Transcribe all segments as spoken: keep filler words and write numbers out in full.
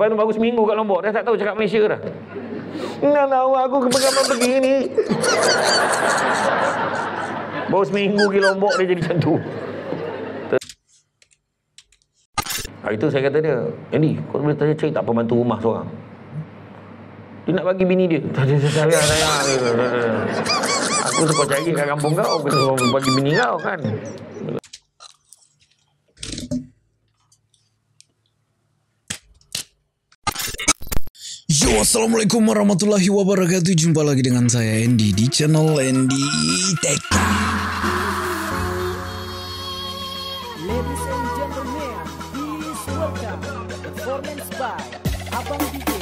Lepas tu baru seminggu kat Lombok, dah tak tahu cakap Malaysia dah. Nak tahu aku kepegangan begini. Baru seminggu pergi Lombok dia jadi macam tu. Hari tu saya kata dia, Andy, kau boleh tanya cari tak pembantu rumah seorang? Dia nak bagi bini dia. Saya, saya, saya. Aku suka cari kat kampung kau, aku bagi bini kau kan. Yo, assalamualaikum warahmatullahi wabarakatuh. Jumpa lagi dengan saya Andy di channel Andy Tech. Ladies and gentlemen, please welcome performance by Abang D J.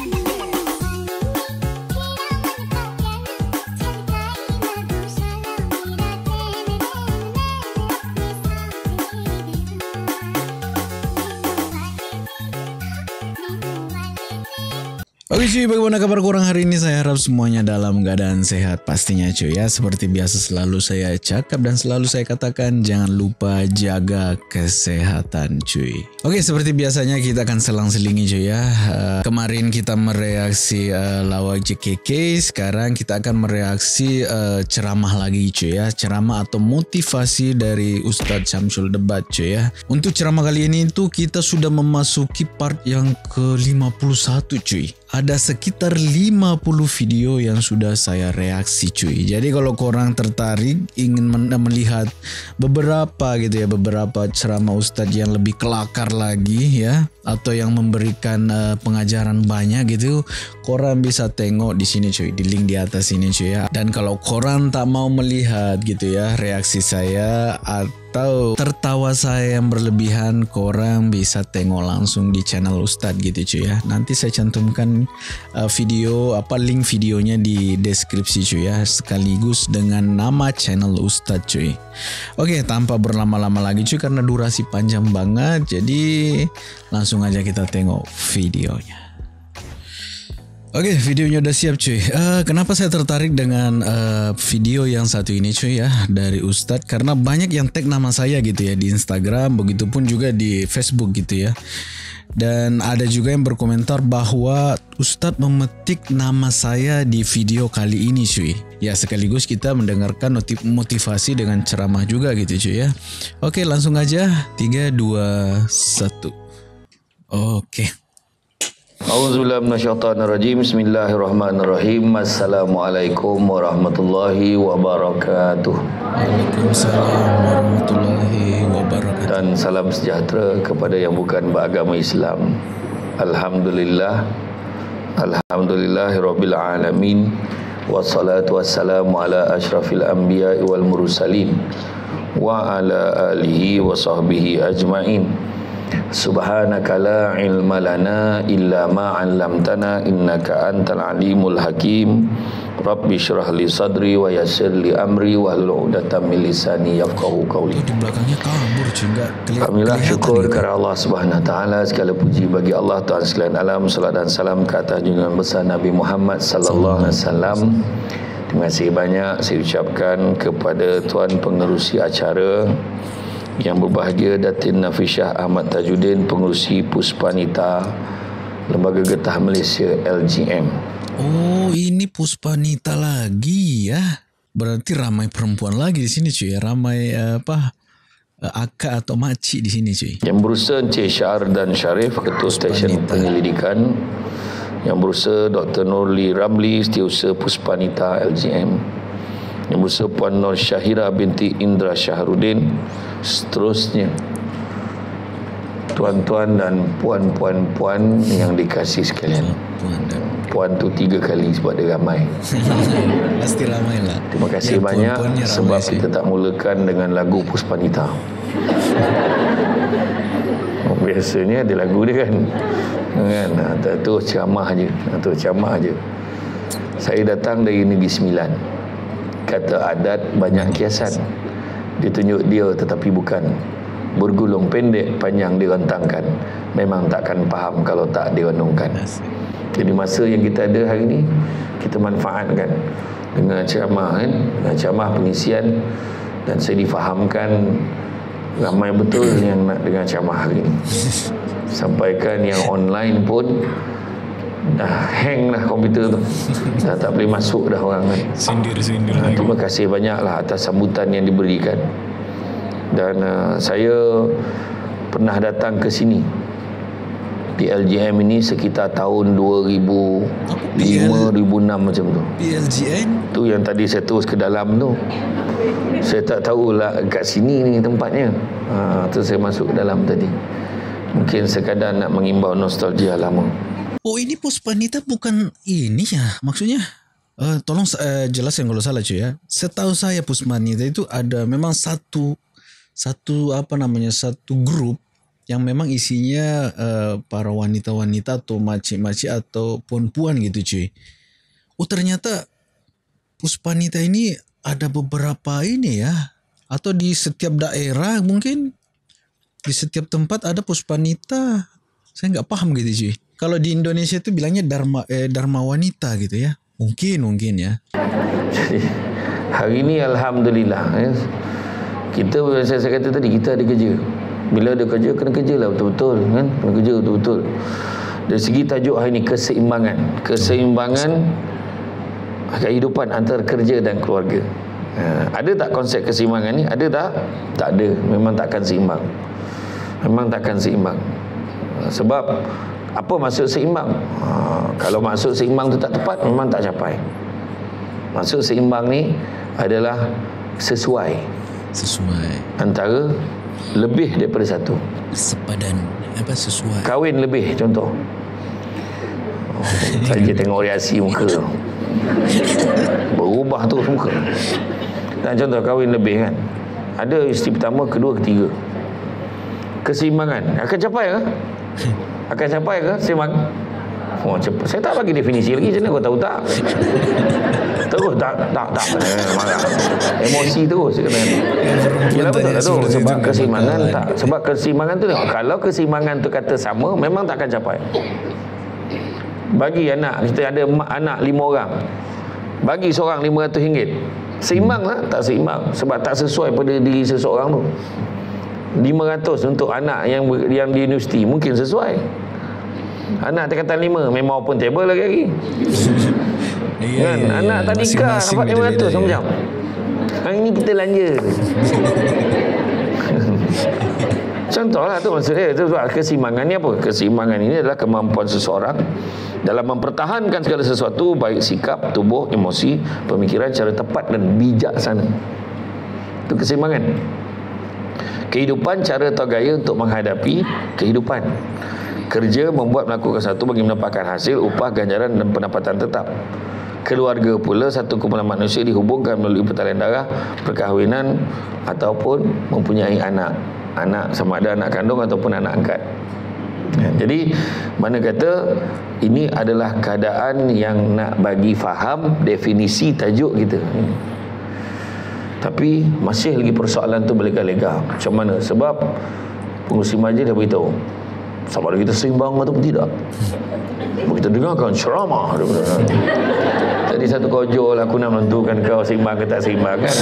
Oke cuy, bagaimana kabar kurang hari ini? Saya harap semuanya dalam keadaan sehat pastinya cuy ya. Seperti biasa selalu saya cakap dan selalu saya katakan, jangan lupa jaga kesehatan cuy. Oke, seperti biasanya kita akan selang-selingi cuy ya. Uh, kemarin kita mereaksi uh, lawak J K K, sekarang kita akan mereaksi uh, ceramah lagi cuy ya. Ceramah atau motivasi dari Ustadz Syamsul Debat cuy ya. Untuk ceramah kali ini tuh kita sudah memasuki part yang ke lima puluh satu cuy. Ada sekitar lima puluh video yang sudah saya reaksi cuy. Jadi kalau korang tertarik ingin melihat beberapa gitu ya, beberapa ceramah Ustadz yang lebih kelakar lagi ya, atau yang memberikan uh, pengajaran banyak gitu, korang bisa tengok di sini cuy, di link di atas ini cuy ya. Dan kalau korang tak mau melihat gitu ya reaksi saya atau tertawa saya yang berlebihan, korang bisa tengok langsung di channel Ustadz gitu cuy ya. Nanti saya cantumkan uh, video apa link videonya di deskripsi cuy ya, sekaligus dengan nama channel Ustadz cuy. Oke, tanpa berlama-lama lagi cuy karena durasi panjang banget, jadi langsung aja kita tengok videonya. Oke, videonya udah siap cuy. Uh, kenapa saya tertarik dengan uh, video yang satu ini cuy ya, dari Ustadz? Karena banyak yang tag nama saya gitu ya di Instagram, begitupun juga di Facebook gitu ya. Dan ada juga yang berkomentar bahwa Ustadz memetik nama saya di video kali ini cuy. Ya, sekaligus kita mendengarkan motivasi dengan ceramah juga gitu cuy ya. Oke, langsung aja. tiga, dua, satu. Oke. Auzubillahi minasyaitonirrajim. Bismillahirrahmanirrahim. Assalamualaikum warahmatullahi wabarakatuh. Waalaikumsalam warahmatullahi wabarakatuh. Dan salam sejahtera kepada yang bukan beragama Islam. Alhamdulillah. Alhamdulillahirabbil alamin. Wassalatu wassalamu ala asyrafil anbiya'i wal mursalin wa ala alihi wa sahbihi ajmain. Subhanaka la ilma lana illa ma 'allamtana innaka antal alimul hakim. Rabbi shrah li sadri wa yassir li amri wahlul 'uqdatam min lisani yafqahu qawli. Di belakangnya kabur juga. Alhamdulillah, syukur kepada Allah Subhanahu wa taala, segala puji bagi Allah Tuhan sekalian alam. Salat dan salam ke atas junjungan besar Nabi Muhammad sallallahu alaihi wasallam. Terima kasih banyak saya ucapkan kepada tuan pengerusi acara yang berbahagia, Datin Nafisah Ahmad Tajuddin, pengerusi Puspanita Lembaga Getah Malaysia L G M. Oh, ini Puspanita lagi ya. Berarti ramai perempuan lagi di sini cuy. Ramai apa? Akak atau makcik di sini cuy. Yang berusaha Encik Syar dan Syarif, Ketua Stesen Penyelidikan. Yang berusaha Doktor Nurli Ramli, Setiausaha Puspanita L G M. Yang berusaha Puan Nur Syahira binti Indra Syahrudin. Seterusnya tuan-tuan dan puan-puan-puan yang dikasih sekalian. Puan, dan... puan tu tiga kali sebab dia ramai. Pasti ramai lah. Terima kasih ya, banyak sebab sih. Kita tak mulakan dengan lagu Puspanita. Oh, biasanya ada lagu dia kan. Kan, tu ceramah je, tu ceramah je. Saya datang dari Negeri Sembilan. Kata adat banyak kiasan. Ditunjuk dia tetapi bukan. Bergulung pendek panjang direntangkan. Memang takkan faham kalau tak direnungkan. Jadi masa yang kita ada hari ini, kita manfaatkan dengan ceramah kan, dengan ceramah pengisian, dan saya difahamkan ramai betul yang nak dengar ceramah hari ini. Sampaikan yang online pun dah hang dah komputer tu. Dah tak boleh masuk dah orang kan. Sindir-sindir Uh, lagi. terima kasih banyaklah atas sambutan yang diberikan. Dan uh, saya pernah datang ke sini di L G M ini sekitar tahun dua ribu lima, dua ribu enam macam tu. P L G N? Tu yang tadi saya terus ke dalam tu. Saya tak tahulah kat sini ni tempatnya. Ha, tu saya masuk ke dalam tadi. Mungkin sekadar nak mengimbau nostalgia lama. Oh, ini Puspanita bukan ini ya? Maksudnya uh, tolong uh, jelaskan kalau salah cuy ya. Setahu saya Puspanita itu ada memang satu satu apa namanya satu grup yang memang isinya uh, para wanita-wanita atau makcik-makcik atau puan-puan gitu cuy. Oh, ternyata Puspanita ini ada beberapa ini ya. Atau di setiap daerah mungkin di setiap tempat ada Puspanita. Saya nggak paham gitu cuy. Kalau di Indonesia itu bilangnya Dharma eh, Dharma wanita gitu ya. Mungkin mungkin ya. Jadi hari ini alhamdulillah ya. Kita saya, saya kata tadi kita ada kerja. Bila ada kerja kena kerjalah betul-betul kan? Kena kerja betul-betul. Dari segi tajuk hari ini keseimbangan. Keseimbangan kehidupan antara kerja dan keluarga. Ha, ada tak konsep keseimbangan ni? Ada tak? Tak ada. Memang takkan seimbang. Memang takkan seimbang. Sebab apa maksud seimbang? Ha, kalau maksud seimbang tu tak tepat, memang tak capai. Maksud seimbang ni adalah sesuai. Sesuai. Antara lebih daripada satu. Sepadan. Apa sesuai? Kahwin lebih contoh. Oh, saya tengok reaksi muka. Berubah tu muka. Dan contoh kahwin lebih kan. Ada isteri pertama, kedua, ketiga. Keseimbangan. Akan capai ke? Akan capai ke seimbang? Oh, cepat. Saya tak bagi definisi lagi. Macam mana kau tahu tak? Terus tak, tak, tak. Eh, marah. Emosi terus. Yelah betul tak tu. Sebab keseimbangan tak. Sebab keseimbangan tu tengok. Kalau keseimbangan tu kata sama, memang tak akan capai. Bagi anak, kita ada anak lima orang. Bagi seorang lima ratus ringgit. Seimbang lah? Tak seimbang. Sebab tak sesuai pada diri seseorang tu. lima ratus untuk anak yang yang di universiti mungkin sesuai. Anak tingkatan lima memang open table lagi lagi. Iya, Kan? iya, Anak iya. tadika dapat lima ratus ya. macam. Hari ni kita belanja. Contohlah tu maksudnya. Itu sebab keseimbangan ni apa? Keseimbangan ini adalah kemampuan seseorang dalam mempertahankan segala sesuatu, baik sikap, tubuh, emosi, pemikiran secara tepat dan bijaksana. Itu keseimbangan. Kehidupan cara atau gaya untuk menghadapi kehidupan. Kerja membuat melakukan satu bagi mendapatkan hasil, upah, ganjaran dan pendapatan tetap. Keluarga pula satu kumpulan manusia dihubungkan melalui pertalian darah, perkahwinan ataupun mempunyai anak. Anak sama ada anak kandung ataupun anak angkat. Jadi mana kata ini adalah keadaan yang nak bagi faham definisi tajuk kita. Tapi masih lagi persoalan tu berlega-lega. Macam mana? Sebab pengurusi majlis dah beritahu sama ada kita seimbang ataupun tidak. Kita dengarkan ceramah. Tadi satu kojol aku nak menentukan kau seimbang ke tak seimbang kan.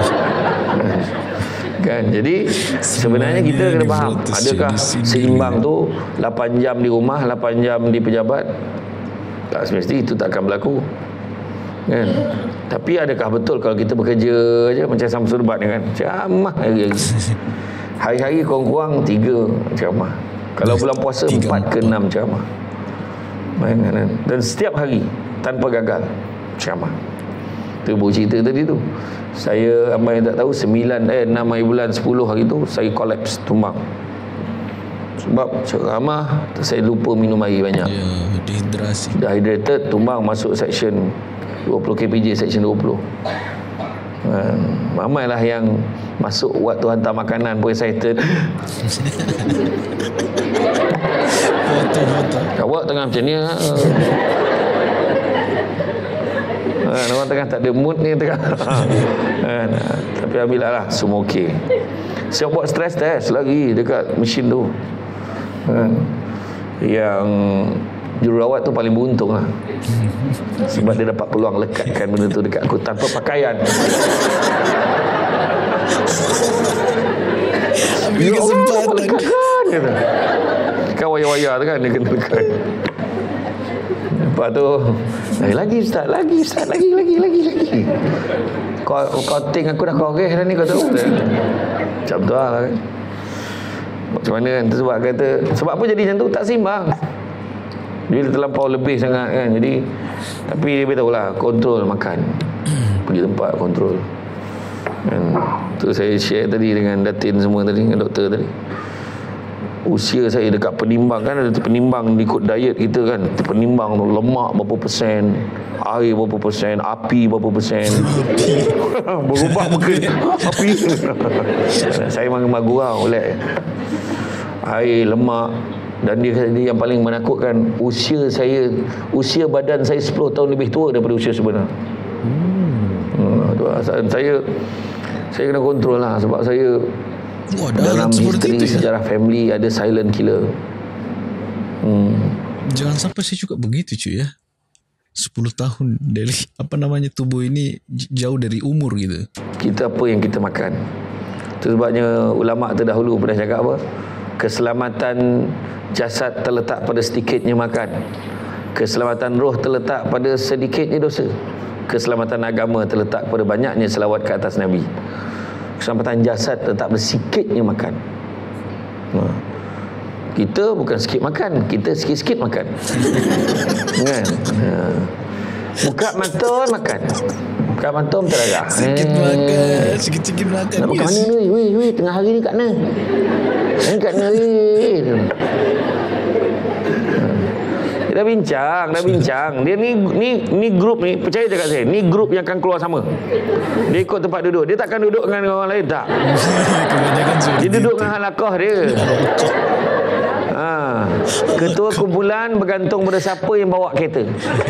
Kan? Jadi sebenarnya kita kena faham, adakah seimbang tu lapan jam di rumah, lapan jam di pejabat? Tak semesti itu tak akan berlaku. Kan? Tapi adakah betul kalau kita bekerja aja macam Samsul Bat kan? Ceramah hari-hari. Hari-hari kurang-kurang tiga ceramah. Kalau bulan puasa empat ke enam ceramah. Bayangkan. Dan setiap hari tanpa gagal ceramah. Itu buku cerita tadi tu. Saya abang yang tak tahu sembilan eh enam hari bulan sepuluh hari tu saya kolaps tumbang. Sebab ceramah saya lupa minum air banyak. Ya, dehidrasi. Dehydrated, tumbang masuk section dua puluh K P J, section dua puluh. Ha, ramailah yang masuk waktu hantar makanan pun excited. Foto-foto. Awak tengah macam ni ha. Ha, orang tengah tak ada mood ni tengah. Ha, nah, tapi alhamdulillah lah semua okey. Saya buat stress test lagi dekat mesin tu. Ha, yang jururawat tu paling beruntung lah. Sebab dia dapat peluang lekatkan benda tu dekat aku tanpa pakaian. Ambil kesempatan. Lekatkan kata. tekan wayar-wayar tu kan, dia kena tekan. Lepas tu, eh, lagi Ustaz, lagi Ustaz, lagi, lagi, lagi, lagi. Kau, kau ting aku dah koreh dah ni, kau tahu. Macam tu lah kan. Macam mana kan, sebab kata, sebab apa jadi macam tu, tak seimbang. Dia terlampau lebih sangat kan, jadi, tapi dia beritahu lah, kontrol makan. Pergi tempat, kontrol. Dan tu saya share tadi dengan Datin semua tadi, dengan doktor tadi. Usia saya dekat penimbang kan, ada penimbang ikut diet kita kan, penimbang tu lemak berapa persen, air berapa persen, api berapa persen. Berubah muka api. Saya memang magu lah oleh air, lemak. Dan dia kata yang paling menakutkan, usia saya, usia badan saya sepuluh tahun lebih tua daripada usia sebenar. Hmm. Hmm, saya saya kena kontrol lah, sebab saya Oh, dalam history itu, sejarah ya? family ada silent killer. Hmm. Jangan sampai saya juga begitu cuy ya. sepuluh tahun dari apa namanya tubuh ini jauh dari umur gitu. Kita apa yang kita makan. Itu sebabnya ulama terdahulu pernah cakap apa? Keselamatan jasad terletak pada sedikitnya makan. Keselamatan roh terletak pada sedikitnya dosa. Keselamatan agama terletak pada banyaknya selawat ke atas Nabi. Keselamatan jasad tetap bersikitnya makan. Nah, kita bukan sikit makan, kita sikit-sikit makan. Kan? Nah. Buka mata makan. Buka mata terlarang. Sikit eh. makan, sikit-sikit makan. Nak makan mana ni? Weh, weh, tengah hari ni kat mana? Ni kat mana weh? Dah bincang, dah bincang. Dia ni ni ni grup ni, percaya je kat saya. Ni grup yang akan keluar sama. Dia ikut tempat duduk. Dia takkan duduk dengan orang lain, tak. Dia duduk dengan halakah dia. Ha, ketua kumpulan bergantung pada siapa yang bawa kereta.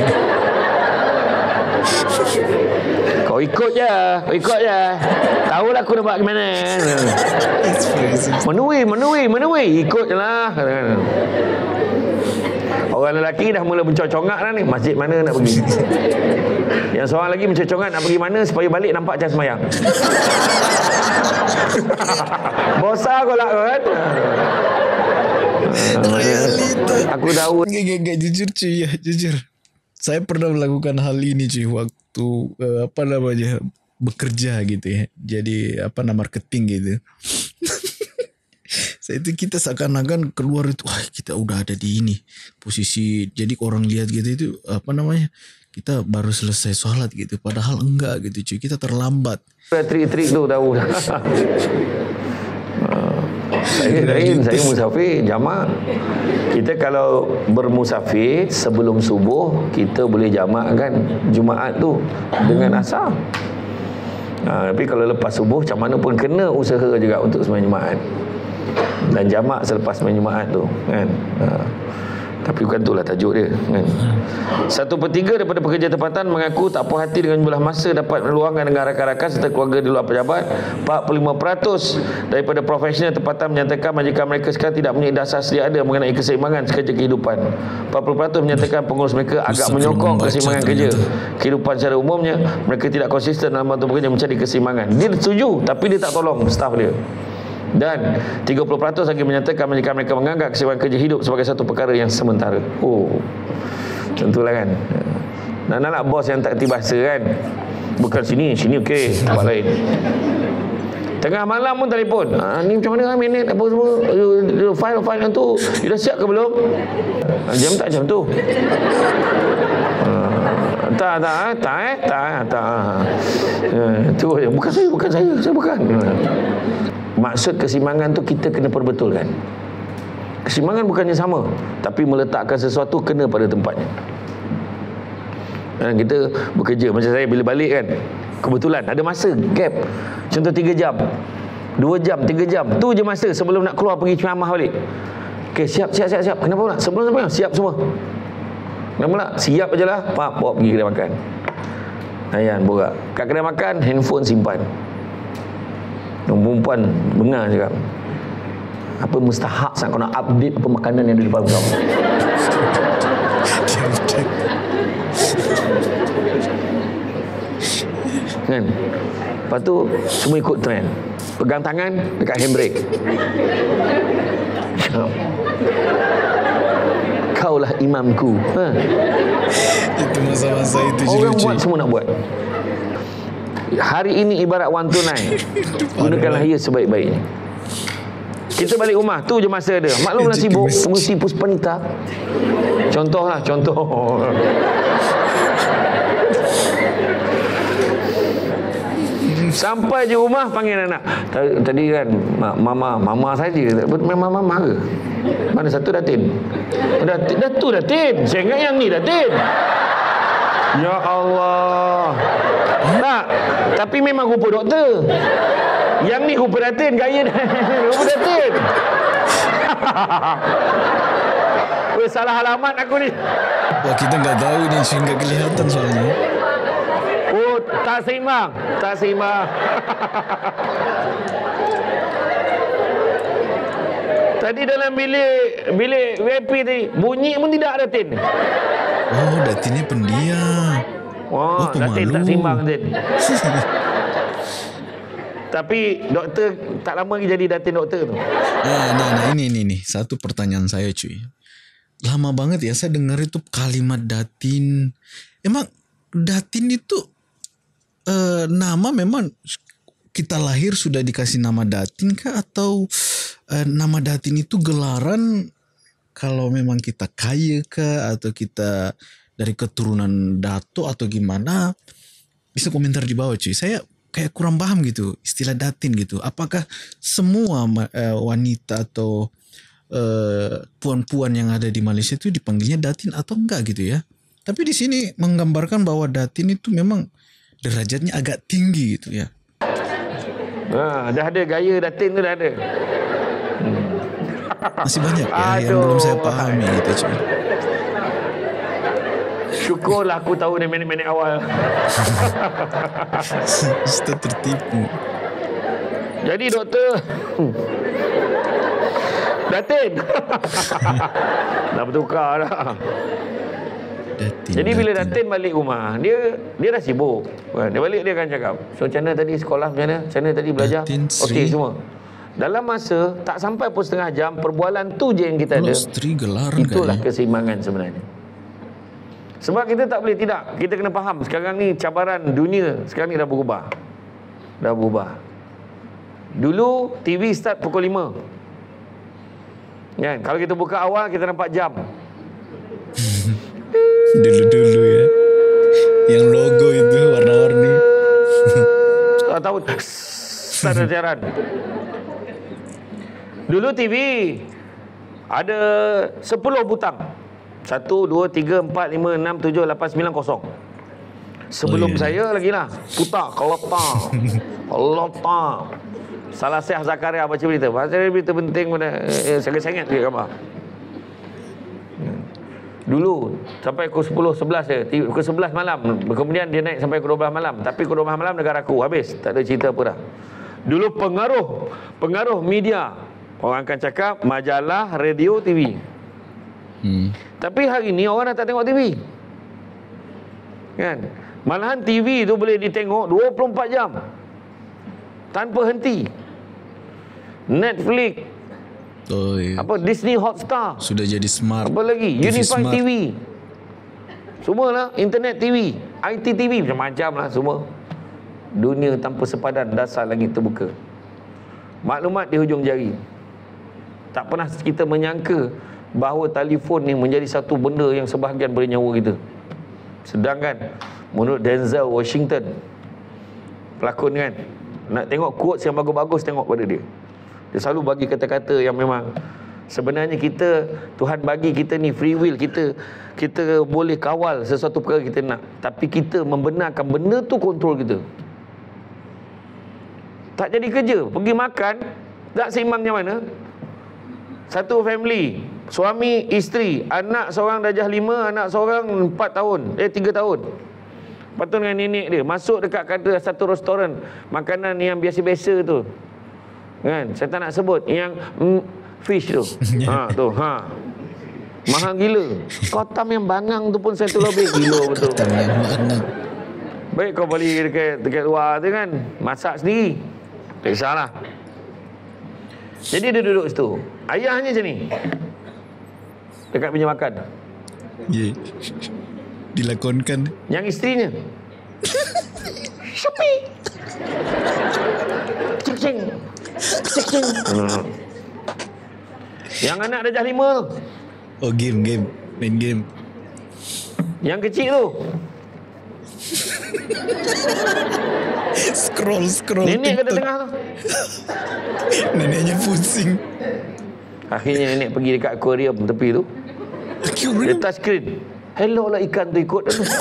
Kau ikut je, kau ikut je. Tahulah aku nak buat gimana. Menui, menui, menui. Ikut je lah. Orang lelaki dah mula mencocongak dah ni. Masjid mana nak pergi. Yang seorang lagi mencocongak nak pergi mana supaya balik nampak macam semayang. Bosa kau lah kan. Aku tahu. Gak jujur cuy ya, jujur. Saya pernah melakukan hal ini cuy waktu uh, apa namanya bekerja gitu ya. Jadi apa nama marketing gitu. Saya itu kita seakan-akan keluar itu, wah kita udah ada di ini posisi. Jadi orang lihat gitu itu apa namanya kita baru selesai sholat gitu. Padahal enggak gitu cuy, kita terlambat. Trik-trik tu tahu. Saya lain, saya musafir jamak. Kita kalau bermusafir sebelum subuh kita boleh jamak kan Jumaat tu dengan asar. Ha, tapi kalau lepas subuh macam mana pun kena usaha juga untuk sembahyang Jumaat. Dan jamak selepas sembahyang Jumaat tu kan. Ha. Tapi bukan itulah tajuk dia kan. Satu per tiga daripada pekerja tempatan mengaku tak puas hati dengan jumlah masa dapat meluangkan dengan rakan-rakan serta keluarga di luar pejabat. empat puluh lima peratus daripada profesional tempatan menyatakan majikan mereka sekarang tidak mempunyai dasar sedia ada mengenai keseimbangan kerja kehidupan. empat puluh peratus menyatakan pengurus mereka agak menyokong keseimbangan kerja kehidupan secara umumnya. Mereka tidak konsisten dalam bantu bekerja mencari keseimbangan. Dia setuju tapi dia tak tolong staf dia. Dan tiga puluh peratus lagi menyatakan jika mereka menganggap keseimbangan kerja hidup sebagai satu perkara yang sementara. Oh, tentulah kan. Dan nak bos yang tak kerti bahasa kan. Bukan sini, sini okey, tempat lain. Tengah malam pun telefon. Ha, ni macam mana minit apa semua? File-file yang tu, you dah siap ke belum? Ha, jam tak jam tu. Ha, tak, tak, tak, eh, tak, tak. Ha, tu bukan saya, bukan saya, saya bukan. Maksud keseimbangan tu kita kena perbetulkan. Keseimbangan bukannya sama, tapi meletakkan sesuatu kena pada tempatnya. Dan kita bekerja macam saya bila balik kan, kebetulan ada masa gap. Contoh tiga jam, dua jam, tiga jam. Tu je masa sebelum nak keluar pergi ceramah balik. Okey, siap, siap, siap, siap. Kenapa nak? Sebelum sebelum siap semua. Kenapa nak? Siap aje lah. Pak, bawa pergi kedai makan. Ayan, borak. Kat kedai makan, handphone simpan. Perempuan bengar cakap, apa mustahak sangat kau nak update apa makanan yang ada di depan kau. Kan? Lepas tu semua ikut trend. Pegang tangan dekat handbrake. imamku. Ha. Itu masa-masa itu juga, Orang cuy. buat semua nak buat. Hari ini ibarat wang tunai. Gunakanlah ia sebaik-baiknya. Kita balik rumah, tu je masa ada. Maklumlah sibuk, pengusi Puspanita. Contohlah, contoh. Sampai je rumah panggil anak. Tadi kan mama, mama saja. Memang mama ke? Mana satu Datin? Datin, dah tu Datin. Saya ingat yang ni Datin. Ya Allah. Tak, tapi memang rupa doktor. Yang ni rupa Datin, gaya dah. Rupa Datin. Weh, salah alamat aku ni. Wah, kita nggak tahu ni, cuy, nggak kelihatan soalnya. Oh, tak seimbang. Tak seimbang. Tadi dalam bilik bilik V I P tadi, bunyi pun tidak ada Tin. Oh, Datin ni pendiam. Wah, Oh, Datin pemalu. tak seimbang Tin. Tapi doktor tak lama lagi jadi Datin doktor tu. Nah, nah, nah, ini, ini, nih. Satu pertanyaan saya, cuy. Lama banget ya saya dengar itu kalimat Datin. Emang Datin itu eh, nama memang kita lahir sudah dikasih nama Datin kah? Atau eh, nama Datin itu gelaran kalau memang kita kaya kah? Atau kita dari keturunan Dato atau gimana? Bisa komentar di bawah, cuy. Saya kayak kurang paham gitu istilah Datin gitu. Apakah semua uh, wanita atau uh, puan-puan yang ada di Malaysia itu dipanggilnya Datin atau enggak gitu ya? Tapi di sini menggambarkan bahwa Datin itu memang derajatnya agak tinggi gitu ya. Ha, dah ada gaya Datin tu dah ada. Masih banyak ya yang Aduh. belum saya pahami gitu, cuy. Syukurlah aku tahu dari minit-minit awal. Kita tertipu. Jadi doktor Datin. Dah bertukar dah. Datin, Jadi bila Datin balik rumah, dia dia dah sibuk. Dia balik dia akan cakap, "So macam mana tadi sekolah, macam mana? Macam mana tadi belajar?" Datin Sri. Okey semua. Dalam masa tak sampai pun setengah jam, perbualan tu je yang kita ada. Kalau isteri gelaran Itulah kan ya? keseimbangan sebenarnya. Sebab kita tak boleh tidak. Kita kena faham sekarang ni cabaran dunia sekarang ni dah berubah. Dah berubah. Dulu T V start pukul lima. Kan? Kalau kita buka awal kita nampak jam. Dulu-dulu ya. Yang logo itu warna-warni. Tak tahu start ada siaran. Dulu T V ada sepuluh butang. Satu, dua, tiga, empat, lima, enam, tujuh, lapan, sembilan, kosong. Sebelum Oh, iya. saya lagi lah. Putar, kelotak. Kelotak. Salah Syekh Zakaria baca berita. Baca berita penting pada eh, sangat-sangat dia gambar. Dulu sampai pukul sepuluh, sebelas je. Pukul sebelas malam. Kemudian dia naik sampai pukul dua belas malam. Tapi pukul dua belas malam negaraku habis. Tak ada cerita apa dah. Dulu pengaruh pengaruh media. Orang akan cakap majalah, radio, T V. Hmm. Tapi hari ni orang dah tak tengok T V. Kan? Malahan T V tu boleh ditengok dua puluh empat jam. Tanpa henti. Netflix, Oh iya. apa Disney Hotstar, Sudah jadi smart. apa lagi? T V Unify smart. T V. Semualah internet T V, I T T V macam-macam lah semua. Dunia tanpa sepadan, dasar langit terbuka. Maklumat di hujung jari. Tak pernah kita menyangka bahawa telefon ni menjadi satu benda yang sebahagian bernyawa kita. Sedangkan menurut Denzel Washington, pelakon kan, nak tengok quotes yang bagus-bagus, tengok pada dia. Dia selalu bagi kata-kata yang memang sebenarnya kita, Tuhan bagi kita ni free will, kita kita boleh kawal sesuatu perkara kita nak, tapi kita membenarkan benda tu kontrol kita. Tak jadi kerja, pergi makan, tak seimbangnya mana? Satu family, suami, isteri, anak seorang darjah lima, anak seorang empat tahun, eh tiga tahun. Lepas tu dengan nenek dia masuk dekat kata satu restoran makanan yang biasa-biasa tu. Kan? Saya tak nak sebut yang mm, fish tu. Ha tu, ha. Mahal gila. Kotam yang bangang tu pun satu lebih gila betul. Kotam yang bangang. Baik kau beli dekat dekat luar tu kan, masak sendiri. Tak kisahlah. Jadi dia duduk situ. Ayahnya macam ni. Dekat meja makan. Yeah. Dilakonkan. Yang isterinya Shopee. Cek-cek. Cek-cek. Hmm. Yang anak darjah lima tu. Oh, game, game. Main game. Yang kecil tu. Scroll, scroll. Nenek kat tengah tu. Neneknya pusing. Akhirnya nenek pergi dekat aquarium tepi tu. Dia touch screen. Hello lah ikan tu ikut tu.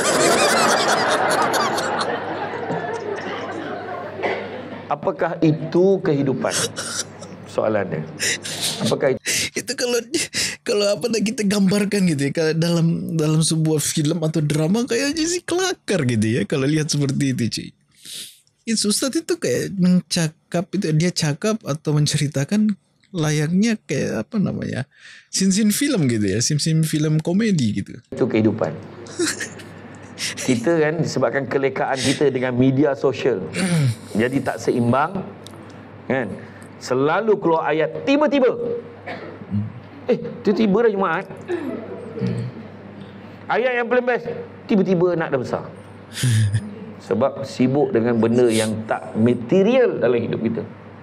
Apakah itu kehidupan? Soalan dia. Apakah itu? Itu kalau kalau apa nak kita gambarkan gitu ya, kalau dalam dalam sebuah film atau drama kayaknya sih kelakar gitu ya kalau lihat seperti itu, cuy. Itu Ustaz itu kayak mencakap itu, dia cakap atau menceritakan layaknya kayak apa namanya, scene-scene film gitu ya, scene-scene film komedi gitu. Itu kehidupan. Kita kan disebabkan kelekaan kita dengan media sosial, jadi tak seimbang kan. Selalu keluar ayat tiba-tiba. Eh, tiba-tiba dah Jumaat. Ayat yang paling best, tiba-tiba anak dah besar. Sebab sibuk dengan benda yang tak material dalam hidup kita.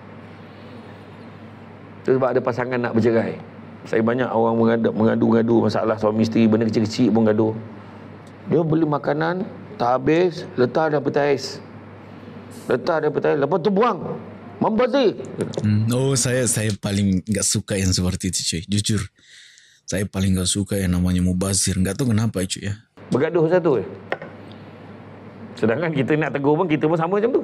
Sebab ada pasangan nak bercerai. Saya banyak orang mengadu-ngadu masalah suami isteri, benda kecil-kecil pun gaduh. Dia beli makanan tak habis, letak dalam peti ais. Letak dalam peti ais, lepas tu buang. Membazir. Hmm. Oh, saya saya paling enggak suka yang seperti itu, cuy. Jujur. Saya paling enggak suka yang namanya mubazir. Enggak tahu kenapa, cuy ya. Bergaduh satu eh. Sedangkan kita nak tegur pun kita pun sama macam tu.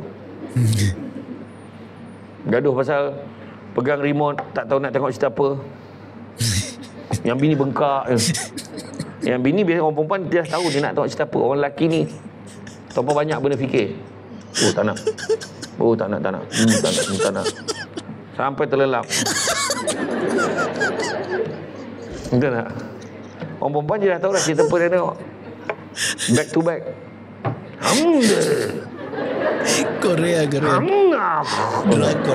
Gaduh pasal pegang remote, tak tahu nak tengok cerita apa. Yang bini bengkak. Yang bini biasa orang perempuan dia tahu dia nak tengok cerita apa. Orang lelaki ni terlalu banyak benda fikir. Oh tak nak. Oh tak nak, tak nak. Hmm, tak nak, tak nak. Sampai terlelap. Betul tak? Orang perempuan je dah tahu dah cerita apa dia tengok. Back to back. Hamda. Korea, Korea. Hamda. Drakor.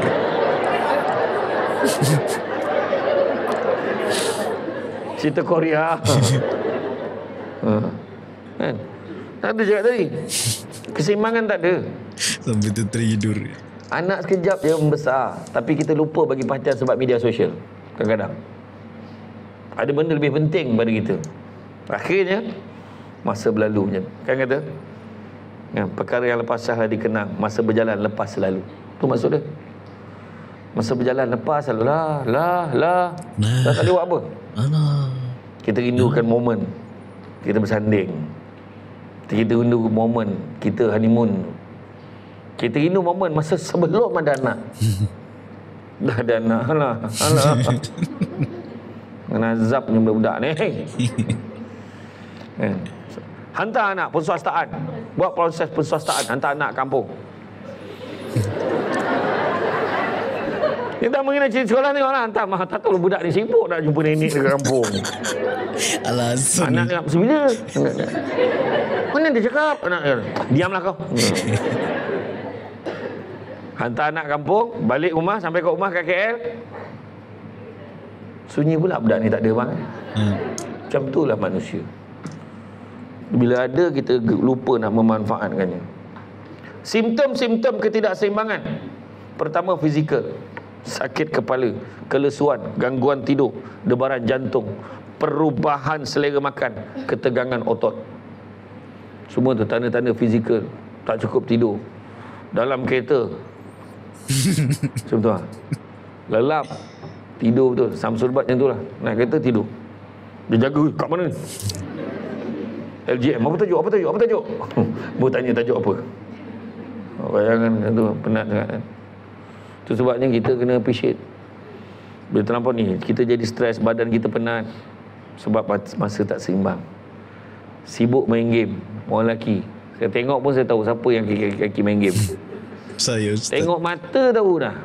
Cerita Korea. Ha. Kan? Tak ada cakap tadi. Keseimbangan tak ada. Sampai tu terhidur. Anak sekejap dia membesar, tapi kita lupa bagi perhatian sebab media sosial. Kadang-kadang ada benda lebih penting pada kita. Akhirnya masa berlalu macam kan kata ya, perkara yang lepas sah dikenang, masa berjalan lepas selalu. Tu maksud dia. Masa berjalan lepas selalu lah, lah, lah. Nah. Dah tak ada buat apa. Alah. Kita rindukan momen kita bersanding. Kita rindu momen kita honeymoon. Kita rindu momen masa sebelum ada anak. Dah ada anak. Alah, alah. Nazabnya budak-budak ni. Eh. Hantar anak perswastaan. Buat proses perswastaan. Hantar anak kampung. Dia tak mengenai cerita sekolah ni orang hantar. Mah tak tahu budak ni sibuk nak jumpa nenek dekat kampung. Alasan. Anak nak bila? Mana dia cakap? Anak dia. Diamlah kau. Hantar anak kampung, balik rumah, sampai ke rumah kat K L. Sunyi pula budak ni tak ada bang. Hmm. Macam itulah manusia. Bila ada, kita lupa nak memanfaatkannya. Simptom-simptom ketidakseimbangan. Pertama, fizikal. Sakit kepala, kelesuan, gangguan tidur, debaran jantung, perubahan selera makan, ketegangan otot. Semua tu tanda-tanda fizikal. Tak cukup tidur. Dalam kereta. Macam tu lah. Lelap. Tidur betul. Samsul buat macam tu lah. Naik kereta tidur. Dia jaga, kat mana ni? L G M, apa tajuk? Apa tajuk? Apa tajuk? Baru tanya tajuk apa. Bayangan tu penat sangat kan. Itu sebabnya kita kena appreciate. Bila terlampau ni, kita jadi stres, badan kita penat. Sebab masa tak seimbang. Sibuk main game. Orang lelaki. Saya tengok pun saya tahu siapa yang kaki-kaki main game. Saya Ustaz. Tengok mata tahu dah.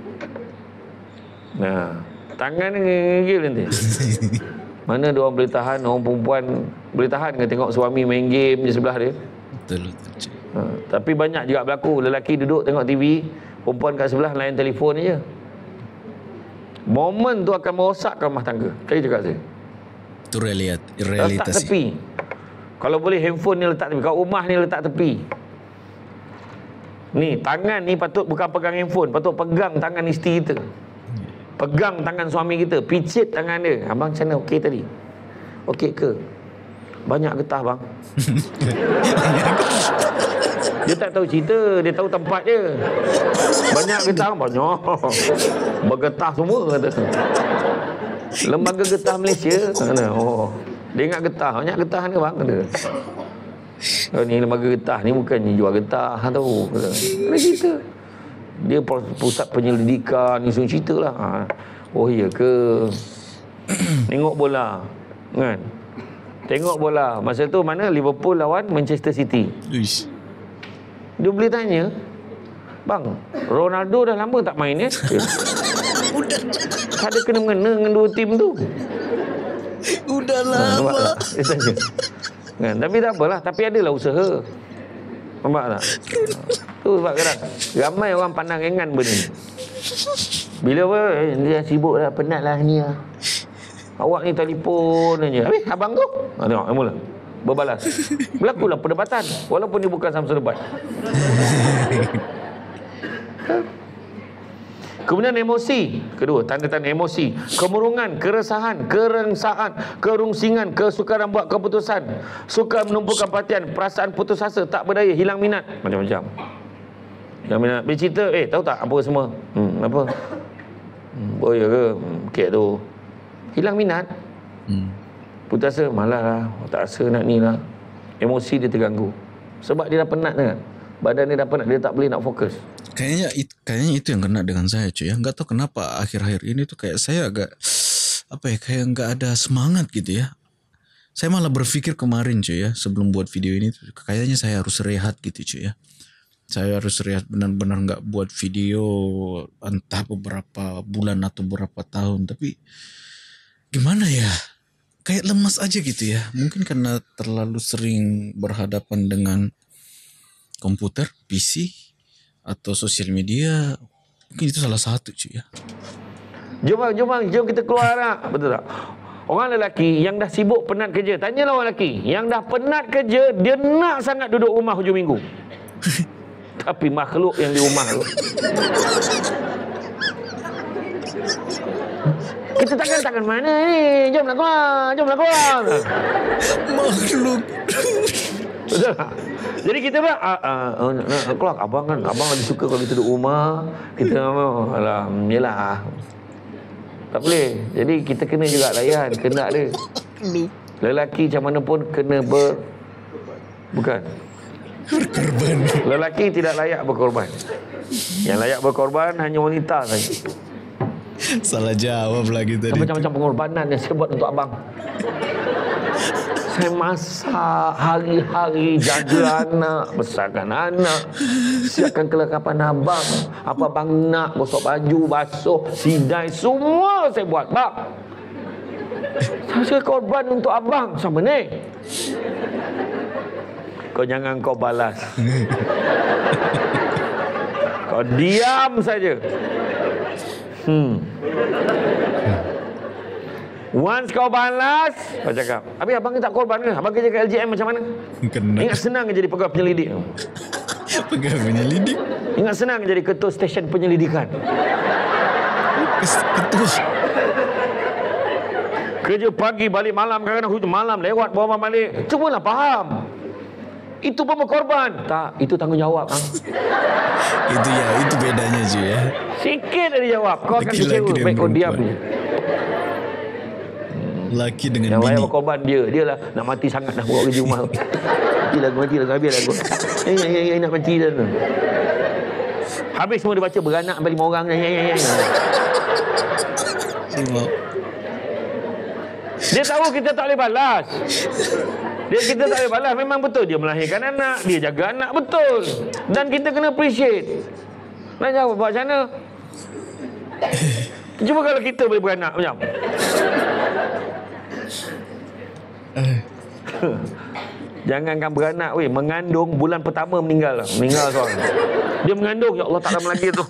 Nah, tangan ni game nanti. Mana dia orang boleh tahan, orang perempuan boleh tahan ke tengok suami main game di sebelah dia? Betul, betul. Ha, tapi banyak juga berlaku lelaki duduk tengok T V, perempuan kat sebelah layan telefon je. Momen tu akan merosakkan rumah tangga. Saya cakap saya. Itu realitas, Letak realitas sih. tepi. Kalau boleh handphone ni letak tepi. Kat rumah ni letak tepi. Ni tangan ni patut bukan pegang handphone, patut pegang tangan isteri kita. Pegang tangan suami kita, picit tangan dia. Abang macam mana, okey tadi? Okey ke? Banyak getah bang. Dia tak tahu cerita, dia tahu tempat dia. Banyak getah, banyak. Bergetah semua kata. Lembaga Getah Malaysia. Oh, dia ingat getah, banyak getah ni bang kata. Oh, ni lembaga getah ni bukannya jual getah tahu. Kata. Ada cerita. Dia pusat penyelidikan ni semua cerita lah. Ha. Oh iya ke? Tengok bola kan? Tengok bola. Masa tu mana Liverpool lawan Manchester City. Uish. Dia boleh tanya, bang, Ronaldo dah lama tak main ya? Ada kena-mengena dengan dua tim tu. Udah Ha, lama. nampak tak? Dia tanya. Kan? Tapi tak apalah. Tapi adalah usaha. Nampak tak? Tu sebab kadang ramai orang pandang ringan benda ni. Bila apa, eh, dia sibuk dah, penat lah ni lah. Awak ni telefon aja. Habis abang tu, ha, tengok mula berbalas. Berlakulah perdebatan walaupun dia bukan sama debat. Kemudian emosi. Kedua, tanda-tanda emosi. Kemurungan, keresahan, kerengsaan, kerungsingan, kesukaran buat keputusan, suka menumpukan perhatian, perasaan putus asa, tak berdaya, hilang minat, macam-macam. Hilang minat. Bila cerita, eh tahu tak apa semua? Hmm, apa? Hmm, oh ya ke? Hmm, kek tu. Hilang minat. Hmm. Putus asa, malas lah. Tak rasa nak ni lah. Emosi dia terganggu. Sebab dia dah penat kan. Badan dia dah penat, dia tak boleh nak fokus. Kayaknya it, kayaknya itu yang kena dengan saya cuy ya. Enggak tahu kenapa akhir-akhir ini tuh kayak saya agak apa ya, kayak enggak ada semangat gitu ya. Saya malah berpikir kemarin cuy ya, sebelum buat video ini tuh, kayaknya saya harus rehat gitu cuy ya. Saya harus rehat benar-benar enggak buat video entah beberapa bulan atau beberapa tahun, tapi gimana ya? Kayak lemas aja gitu ya. Mungkin karena terlalu sering berhadapan dengan komputer, P C, atau sosial media. Mungkin itu salah satu cuy ya. Jom bang, jom bang, jom kita keluar nak. Betul tak? Orang lelaki yang dah sibuk penat kerja, tanyalah orang lelaki yang dah penat kerja, dia nak sangat duduk rumah hujung minggu. Tapi makhluk yang di rumah tu, kita takkan takkan mana ni? Jomlah keluar, jomlah keluar. Makhluk. Betul tak? Jadi kita pun uh, uh, uh, keluar, abang kan, abang lagi suka kalau kita duduk rumah, kita alah, yelah. Tak boleh. Jadi kita kena juga layan, kena ada. Lelaki macam mana pun kena ber bukan. Berkorban. Lelaki tidak layak berkorban. Yang layak berkorban hanya wanita saja. Salah jawab lagi tadi. Macam-macam pengorbanan yang saya buat untuk abang. Saya masak hari-hari, jaga anak, besarkan anak, siapkan kelengkapan abang. Apa abang nak, gosok baju, basuh, sidai, semua saya buat, bang. Saya korban untuk abang. Sama ni. Kau jangan kau balas. Kau diam saja. Hmm. Once kau balas, kau cakap, habis abang ni tak korban ke? Abang kerja kat L J M macam mana? Kena. Ingat senang ke jadi pegawai penyelidik? Pegawai penyelidik. Ingat senang ke jadi ketua stesen penyelidikan? Ketua. Kerja pagi, balik malam, kadang-kadang hujung malam, lewat, bawa abang balik. Cubalah faham. Itu pun berkorban. Tak, itu tanggungjawab. Ha? Itu ya, itu bedanya cuy ya. Sikit ada jawab. Kau akan Laki-laki kecewa. dan Baik kau diam perempuan. je. Laki dengan Yang layak bini. berkorban dia. Dia lah nak mati sangat dah buat kerja rumah. Mati lagu, mati lagu. Habis lagu. Eh, eh, eh, eh, nak mati dah tu. Habis semua dia baca beranak sampai lima orang. Eh, eh, eh. Dia tahu kita tak boleh balas. Dia kita tak boleh balas. Memang betul dia melahirkan anak, dia jaga anak, betul. Dan kita kena appreciate. Nak jawab buat macam mana? Cuba kalau kita boleh beranak macam. Jangankan beranak weh, mengandung bulan pertama meninggal. Meninggal seorang. Dia mengandung, ya Allah tak lama lagi tu.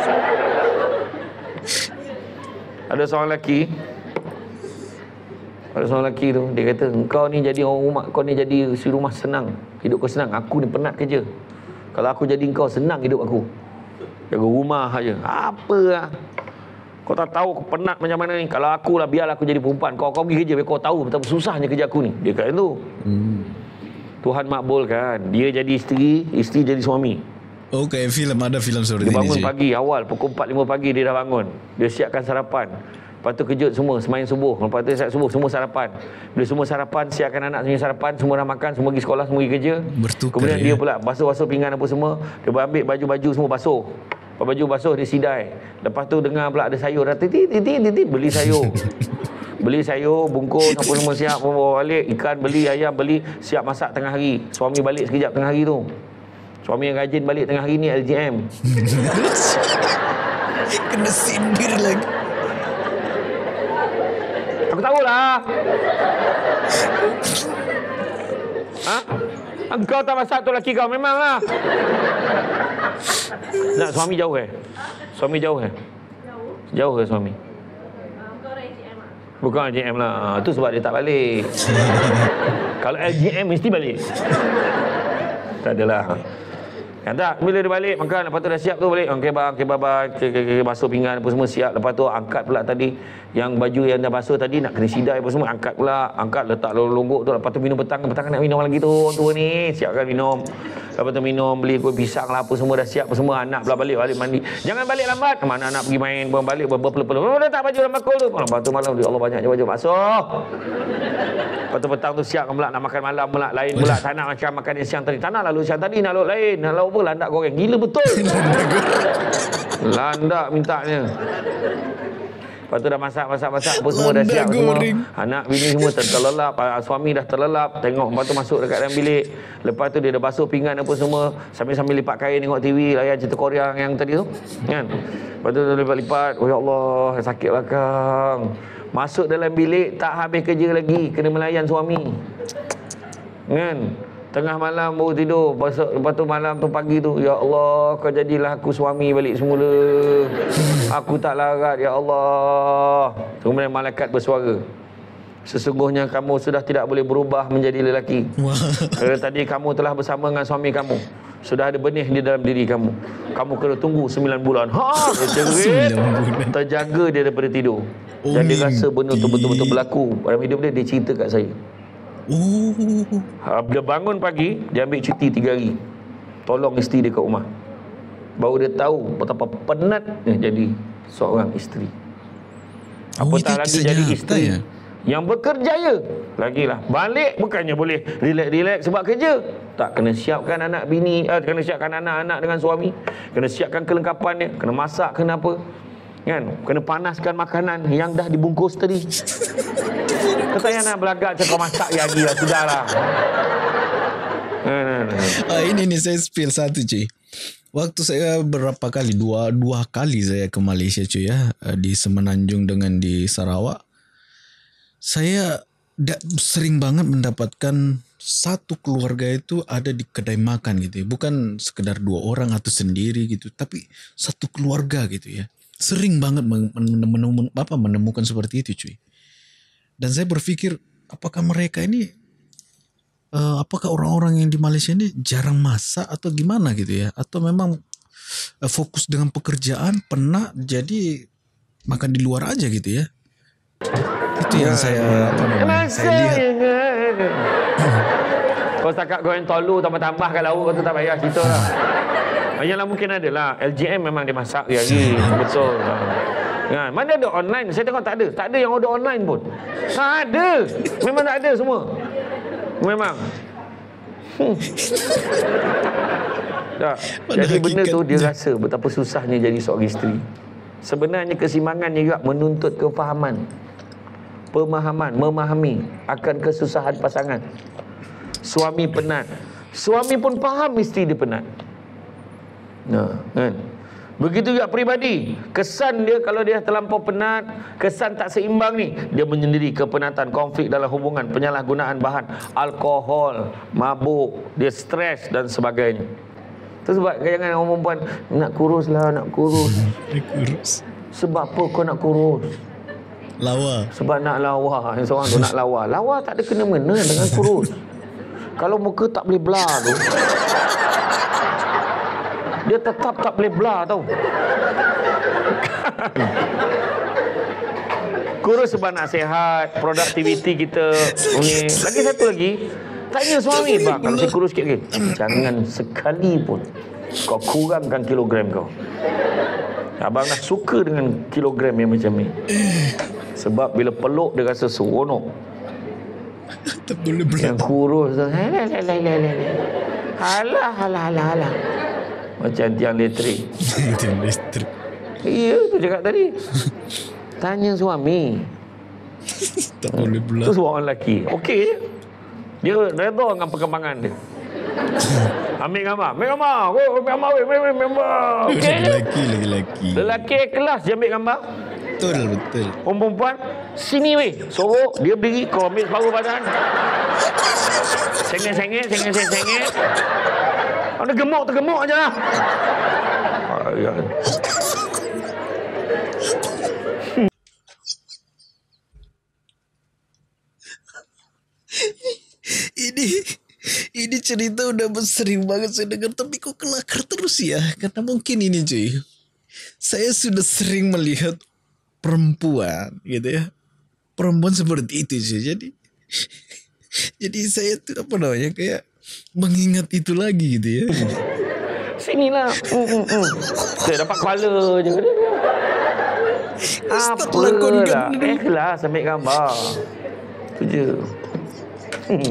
Ada seorang lelaki Ada seorang lelaki tu, dia kata, engkau ni jadi orang rumah, kau ni jadi si rumah senang, hidup kau senang. Aku ni penat kerja. Kalau aku jadi engkau, senang hidup aku. Jaga rumah aja. Apa lah. Kau tak tahu aku penat macam mana ni. Kalau aku lah, biarlah aku jadi perempuan. Kau kau pergi kerja, biar kau tahu betapa susahnya kerja aku ni. Dia kata tu. Hmm. Tuhan makbulkan. Dia jadi isteri, isteri jadi suami. Oh, kayak filem, ada filem seperti ini. Dia bangun ini, pagi, awal pukul empat lima pagi dia dah bangun. Dia siapkan sarapan. Lepas tu kejut semua, semain subuh. Lepas tu siap subuh, semua sarapan. Bila semua sarapan, siapkan anak semua sarapan, semua dah makan, semua pergi sekolah, semua pergi kerja. Bertukar. Kemudian ya? dia pula basuh-basuh pinggan apa semua. Dia ambil baju-baju semua basuh. Lepas baju basuh dia sidai. Lepas tu dengar pula ada sayur dah titit titit titit beli sayur. Beli sayur, bungkus apa semua siap, bawa balik, ikan beli, ayam beli, siap masak tengah hari. Suami balik sekejap tengah hari tu. Suami yang rajin balik tengah hari ni L G M. Kena sindir lagi. Aku tahulah. Ha? Engkau tak masak tu lelaki kau memanglah. Nak suami jauh eh? Suami jauh eh? Jauh ke suami? Bukan L G M lah. Tu sebab dia tak balik. Kalau L G M mesti balik. Tak adalah. Kan tak? Bila dia balik makan, lepas tu dah siap tu balik. Okey bang, okey bye bye. Okay, okay, okay, basuh pinggan apa semua siap. Lepas tu angkat pula tadi yang baju yang dah basuh tadi nak kena sidai apa semua, angkat pula, angkat letak longgok tu. Lepas tu minum petang, petang nak minum lagi tu. Tua ni siapkan minum. Lepas tu minum, beli kuih pisang lah apa semua dah siap apa semua. Anak pula balik, balik mandi. Jangan balik lambat. Mana anak pergi main, baru balik berpeluh-peluh. Oh, letak baju dalam bakul tu. Lepas tu malam, ya Allah banyak je baju basuh. Lepas tu petang tu siapkan pula nak makan malam pula. Lain pula, tak nak macam makan yang siang tadi. Tak nak lalu siang tadi, nak lauk lain. Nak lauk apa? Landak goreng. Gila betul. Landak mintanya. Lepas tu dah masak, masak, masak apa semua dah siap semua. Anak bini semua ter- terlelap, suami dah terlelap. Tengok, lepas tu masuk dekat dalam bilik. Lepas tu dia dah basuh pinggan apa semua. Sambil-sambil lipat kain tengok T V, layan cerita Korea yang tadi tu. Kan? Lepas tu lipat-lipat. Oh ya Allah, sakitlah kang. Masuk dalam bilik, tak habis kerja lagi. Kena melayan suami. Kan? Tengah malam baru tidur. Lepas tu malam tu pagi tu, ya Allah, kau jadilah aku suami balik semula. Aku tak larat, ya Allah. Kemudian malaikat bersuara. Sesungguhnya kamu sudah tidak boleh berubah menjadi lelaki. Kerana tadi kamu telah bersama dengan suami kamu. Sudah ada benih di dalam diri kamu. Kamu kena tunggu sembilan bulan. Ha, dia cerit. Terjaga dia daripada tidur. Dan dia rasa benda tu betul-betul berlaku dalam hidup dia. Dia cerita kat saya. Oh. Dia bangun pagi, dia ambil cuti tiga hari. Tolong isteri dia kat rumah. Baru dia tahu betapa penatnya jadi seorang isteri. Apatah oh, lagi jadi isteri ya? Yang berkerjaya. Lagilah. Balik bukannya boleh relax-relax sebab kerja. Tak, kena siapkan anak bini, eh, kena siapkan anak-anak dengan suami. Kena siapkan kelengkapan dia. Kena masak, kena apa. Kan? Kena panaskan makanan yang dah dibungkus tadi. Kau tak payah nak belagak macam kau masak lagi lah. Sudahlah. Ah, ini nih saya spill satu cuy. Waktu saya berapa kali, dua dua kali saya ke Malaysia cuy ya, di Semenanjung dengan di Sarawak. Saya da- sering banget mendapatkan satu keluarga itu ada di kedai makan gitu ya. Bukan sekedar dua orang atau sendiri gitu, tapi satu keluarga gitu ya. Sering banget menemukan, apa, menemukan seperti itu cuy. Dan saya berpikir, apakah mereka ini, uh, apakah orang-orang yang di Malaysia ini jarang masak atau gimana gitu ya? Atau memang uh, fokus dengan pekerjaan, penat, jadi makan di luar aja gitu ya? Itu yang saya, apa namanya, saya lihat. Kau setakat goreng tolu tambah-tambah kat lauk, kau tu tak payah cerita lah. Yalah mungkin ada lah. L G M memang dia masak hari-hari. Betul. Ha, mana ada online? Saya tengok tak ada. Tak ada yang order online pun. Tak ada. Memang tak ada semua. Memang. Hmm. Tak. Jadi benda tu dia rasa betapa susahnya jadi seorang isteri. Sebenarnya kesimbangannya juga menuntut kefahaman, pemahaman, memahami akan kesusahan pasangan. Suami penat. Suami pun faham isteri dia penat. Nah, kan? Begitu juga peribadi. Kesan dia kalau dia terlampau penat, kesan tak seimbang ni, dia menyendiri kepenatan, konflik dalam hubungan, penyalahgunaan bahan alkohol, mabuk, dia stres dan sebagainya. Itu sebab jangan orang perempuan nak kurus lah, nak kurus. Sebab apa kau nak kurus? Lawa. Sebab nak lawa. Yang seorang tu nak lawa. Lawa tak ada kena-mena dengan kurus. Kalau muka tak boleh blur tu, dia tetap tak boleh blur tau. Kurus sebab nak sihat, produktiviti kita ni. Lagi satu lagi, tanya suami, bang, kalau saya kurus sikit lagi, jangan sekali pun kau kurangkan kilogram kau. Abang dah suka dengan kilogram yang macam ni. Sebab bila peluk dia rasa seronok. Tak boleh berlaku. Yang kurus tu, halah, halah, halah, halah. Macam tiang elektrik. Tiang listrik. Iya, tu cakap tadi. Tanya suami. Tak boleh Tu berlaku. seorang lelaki. Okey je. Dia redha dengan perkembangan dia. Ambil gambar. Ambil gambar. Oh, ambil gambar. Ambil gambar. Okey je. Lelaki lagi lelaki. Lelaki kelas dia ambil gambar. Betul, betul. Orang perempuan, sini weh. Sorok, dia berdiri, kau ambil separuh badan. Sengit-sengit, sengit-sengit. Ada gemuk, tergemuk aja lah. Ayah. Ini ini cerita udah sering banget saya dengar, tapi kok kelakar terus ya? Karena mungkin ini cuy, saya sudah sering melihat perempuan gitu ya, perempuan seperti itu cuy. Jadi jadi saya tuh apa namanya kayak mengingat itu lagi gitu ya. Sinilah. Mm, mm, mm. Saya dapat kepala je. Ustaz Apa lakonkan lah. Ikhlas ambil gambar. Itu je. Hmm.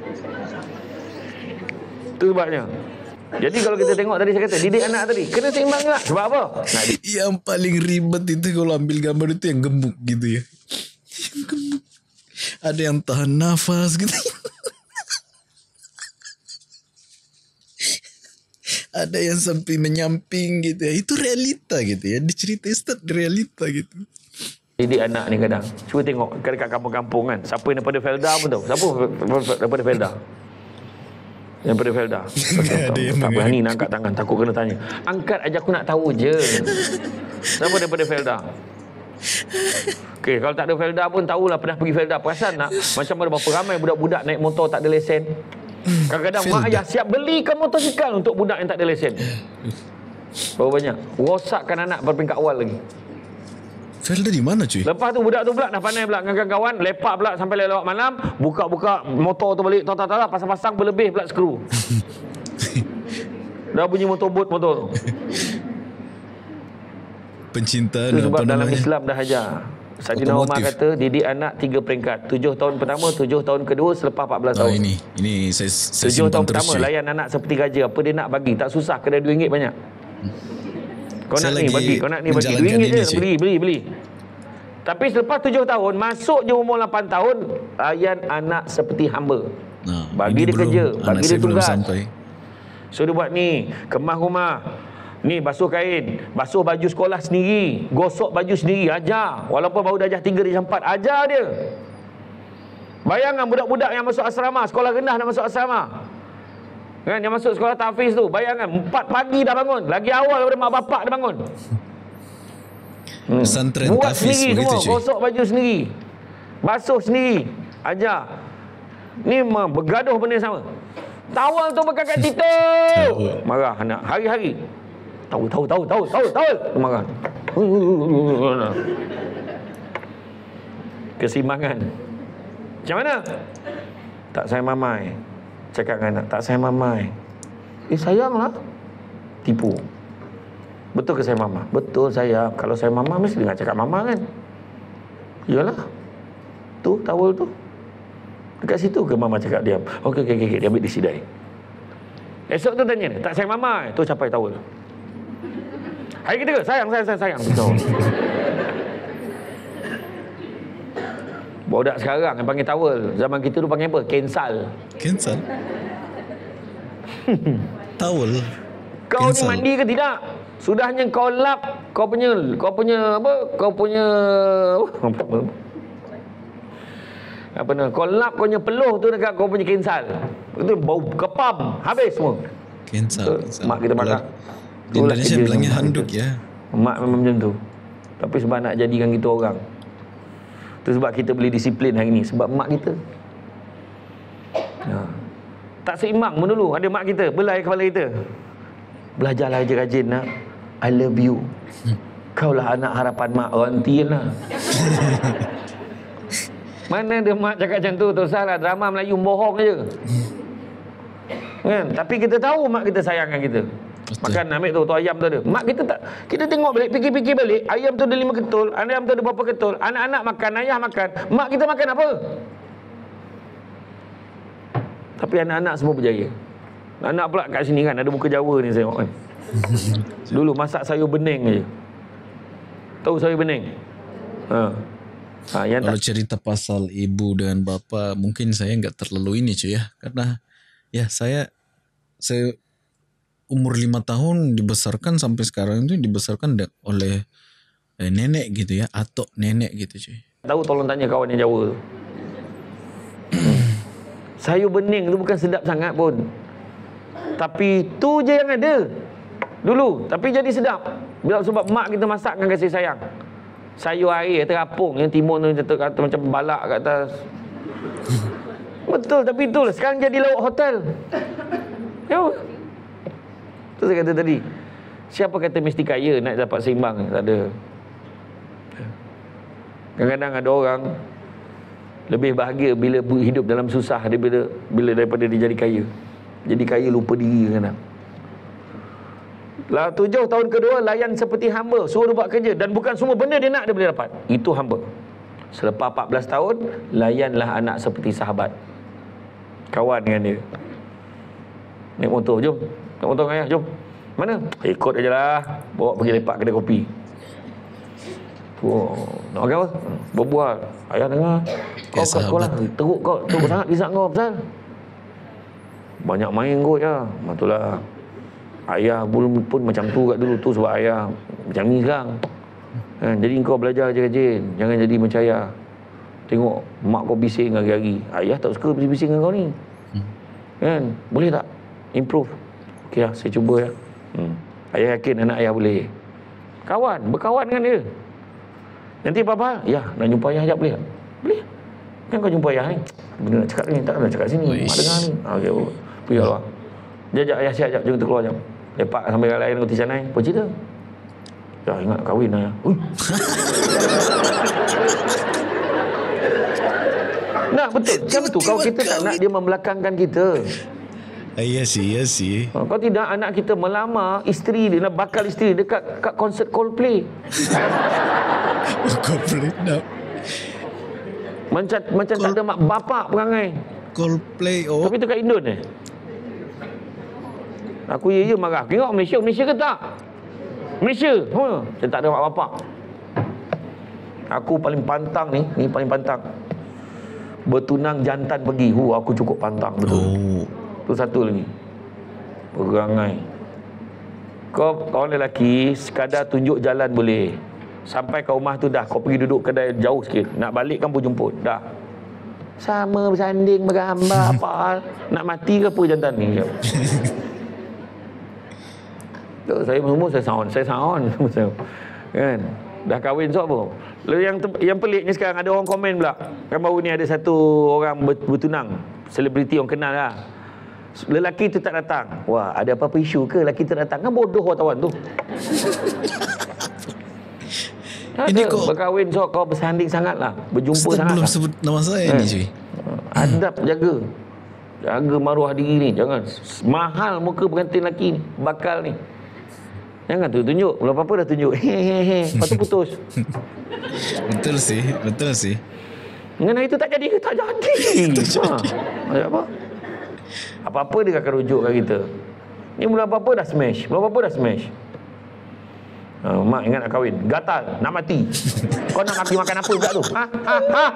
Itu sebabnya. Jadi kalau kita tengok tadi saya kata, didik anak tadi, kena seimbang tak? Sebab apa? Nak di- Yang paling ribet itu kalau ambil gambar itu yang gemuk gitu ya. Yang gemuk. Ada yang tahan nafas gitu. Ada yang sampai menyamping gitu ya. Itu realita gitu ya. Diceritain Ustaz realita gitu. didik anak ni kadang. Cuba tengok dekat kampung-kampung kan. Siapa yang daripada Felda pun tahu. Siapa daripada Felda? Daripada Felda. Ada yang Tak mengaku. berani nak angkat tangan. Takut kena tanya. Angkat aja, aku nak tahu je. Siapa daripada Felda? Okey, kalau tak ada Felda pun tahulah pernah pergi Felda. Perasan tak? Macam ada berapa ramai budak-budak naik motor tak ada lesen. Kadang-kadang mak Felda. ayah siap belikan motosikal untuk budak yang tak ada lesen. Berapa banyak? Rosakkan anak berperingkat awal lagi. Felda di mana cuy? Lepas tu budak tu pula dah pandai pula dengan kawan, lepak pula sampai lewat malam, buka-buka motor tu balik, tak-tak-tak, pasang-pasang berlebih pula skru. Dah bunyi motor boat motor tu. Pencinta Itu sebab apa dalam namanya? Islam dah ajar. Sayyidina Umar Otomotif. kata didik anak tiga peringkat. Tujuh tahun pertama, tujuh tahun kedua, selepas empat belas Oh tahun. ini, ini saya saya Tujuh tahun simpan terus pertama cuy. layan anak seperti raja. Apa dia nak bagi? Tak susah, kedai dua ringgit banyak. Kau Saya nak ni lagi bagi, kau nak ni bagi. Dua menjalankan ringgit ini, je, cuy. beli, beli, beli. Tapi selepas tujuh tahun, masuk je umur lapan tahun, layan anak seperti hamba. Nah, Bagi ini dia belum, kerja, anak bagi dia saya belum tugas. sampai. So dia buat ni, kemas rumah. Ni basuh kain, basuh baju sekolah sendiri, gosok baju sendiri, ajar. Walaupun baru darjah tiga, darjah empat, ajar dia. Bayangkan budak-budak yang masuk asrama, sekolah rendah nak masuk asrama. Kan, yang masuk sekolah tahfiz tu, bayangkan empat pagi dah bangun. Lagi awal daripada mak bapak dia bangun. Hmm. Pesantren Buat tahfiz sendiri begitu semua, cuy. gosok baju sendiri, basuh sendiri, ajar. Ni memang bergaduh benda yang sama. Tawal tu bekas kat situ. Marah anak hari-hari. Tahu tahu tahu tahu tahu tahu marah. Kesimbangan. Macam mana? Tak sayang mamai. Cakap dengan anak, tak sayang mamai. Eh sayanglah. Tipu. Betul ke sayang mama? Betul sayang. Kalau sayang mama mesti dengar cakap mama kan. Iyalah. Tu towel tu. Dekat situ ke mama cakap diam. Okey okey okey, dia ambil di sidai. Esok tu tanya dia, tak sayang mama? Tu capai towel. Hari ketiga, sayang sayang sayang sayang. Betul. Budak sekarang yang panggil towel, zaman kita tu panggil apa? Kensal. Cancel. Towel. Kau ni Cancel. mandi ke tidak? Sudahnya kau lap kau punya kau punya apa? Kau punya apa? Apa nama? Kau lap kau punya peluh tu dekat kau punya kensal. Itu bau kepam, habis semua. Cancel. Betul. Mak kita marah. Di Itulah Indonesia kerja bilangnya mak handuk kita. ya. Mak memang macam tu. Tapi sebab nak jadikan kita orang. Itu sebab kita boleh disiplin hari ni. Sebab mak kita. Ha. Tak seimbang pun dulu. Ada mak kita, belai kepala kita. Belajarlah rajin-rajin nak. I love you. Kaulah anak harapan mak. Ranti lah. Mana ada mak cakap macam tu? Tak usahlah. Drama Melayu bohong je. Kan? Tapi kita tahu mak kita sayangkan kita. Betul. Makan ambil tu, tu ayam tu ada. Mak kita tak. Kita tengok balik, fikir-fikir balik. Ayam tu ada lima ketul. Ayam tu ada berapa ketul. Anak-anak makan, ayah makan. Mak kita makan apa? Tapi anak-anak semua berjaya. Anak pula kat sini kan, ada muka Jawa ni saya tengok kan. Dulu masak sayur bening je. Tahu sayur bening? Ha. Ha, yang Kalau tak... cerita pasal ibu dan bapa, mungkin saya nggak terlalu ini cuy ya. Karena ya saya, saya umur lima tahun dibesarkan sampai sekarang itu dibesarkan oleh eh, nenek gitu ya. Atau nenek gitu cuy. Tahu tolong tanya kawan yang Jawa tu. Sayur bening tu bukan sedap sangat pun. Tapi tu je yang ada dulu. Tapi jadi sedap. Bila sebab mak kita masakkan kasih sayang. Sayur air terapung yang timun tu kata macam balak kat atas. Betul, tapi itulah sekarang jadi lauk hotel. Ya. Tu saya kata tadi. Siapa kata mesti kaya nak dapat seimbang? Tak ada. Kadang-kadang ada orang lebih bahagia bila hidup dalam susah daripada bila daripada dia jadi kaya. Jadi kaya lupa diri kadang. Lah tujuh tahun kedua layan seperti hamba, suruh dia buat kerja dan bukan semua benda dia nak dia boleh dapat. Itu hamba. Selepas empat belas tahun layanlah anak seperti sahabat. Kawan dengan dia. Naik motor, jom. Naik motor dengan ayah, jom. Mana? Ikut aja lah. Bawa pergi lepak kedai kopi. Oh, nak makan apa? Berbual. Ayah dengar. Kau kat sekolah teruk kau, teruk sangat risak kau pasal. Banyak main kot je. Betulah. Ayah pun, pun macam tu kat dulu tu sebab ayah macam ni sekarang. Kan? Jadi kau belajar je rajin. Jangan jadi macam ayah. Tengok mak kau bising hari-hari. Ayah tak suka bising-bising dengan kau ni. Hmm. Kan? Boleh tak? Improve. Okey lah, saya cuba ya. Hmm. Ayah yakin anak ayah boleh. Kawan, berkawan dengan dia. Nanti apa-apa, ya nak jumpa ayah sekejap boleh tak? Boleh. Kan kau jumpa ayah ni. Benda nak cakap ni, tak nak cakap sini. Mak dengar ni. Okey, pergi keluar. Dia ajak ayah siap-siap, jom kita keluar jam. Lepak sampai kat lain roti canai. Apa cerita? Ya ingat kahwin ayah. Ui. Nah betul, macam tu. Kalau kita tak nak dia membelakangkan kita. Iya sih, iya sih. Kalau tidak anak kita melamar isteri dia, nak bakal isteri dekat kat konsert Coldplay. Coldplay nak. Macam macam tak ada mak bapak perangai. Coldplay oh. Tapi tu kat Indon eh. Aku ya ya marah. Tengok Malaysia, Malaysia ke tak? Malaysia. Ha, saya tak ada mak bapak. Aku paling pantang ni, ni paling pantang. Bertunang jantan pergi. Hu, aku cukup pantang betul. Oh. Tu satu lagi. Perangai. Kau kawan lelaki sekadar tunjuk jalan boleh. Sampai ke rumah tu dah kau pergi duduk kedai jauh sikit. Nak balik kan pun jemput. Dah. Sama bersanding bergambar apa. Nak mati ke apa jantan ni? Tu saya semua saya sound, saya sound. Kan? Dah kahwin so apa? Lalu yang yang peliknya sekarang ada orang komen pula. Kan baru ni ada satu orang bertunang, selebriti orang kenal lah. Lelaki tu tak datang. Wah, ada apa-apa isu ke lelaki tu datang? Kan bodoh wartawan tu. Ini kok berkahwin so kau bersanding sangatlah, berjumpa Ustaz sangat. Belum sebut nama saya eh. ni cuy. Adab jaga. Jaga maruah diri ni. Jangan mahal muka pengantin lelaki ni, bakal ni. Jangan tu tunjuk. Belum apa-apa dah tunjuk. Hehehe. Lepas tu putus. Betul sih, betul sih. Dengan itu tak jadi ke? Tak jadi. Tak jadi. Ha. Apa? Apa-apa dia akan rujuk kat kita. Ni mula apa-apa dah smash. Mula apa-apa dah smash. Ha, mak ingat nak kahwin. Gatal. Nak mati. Kau nak mati makan apa pula tu? Ha? Ha? Ha?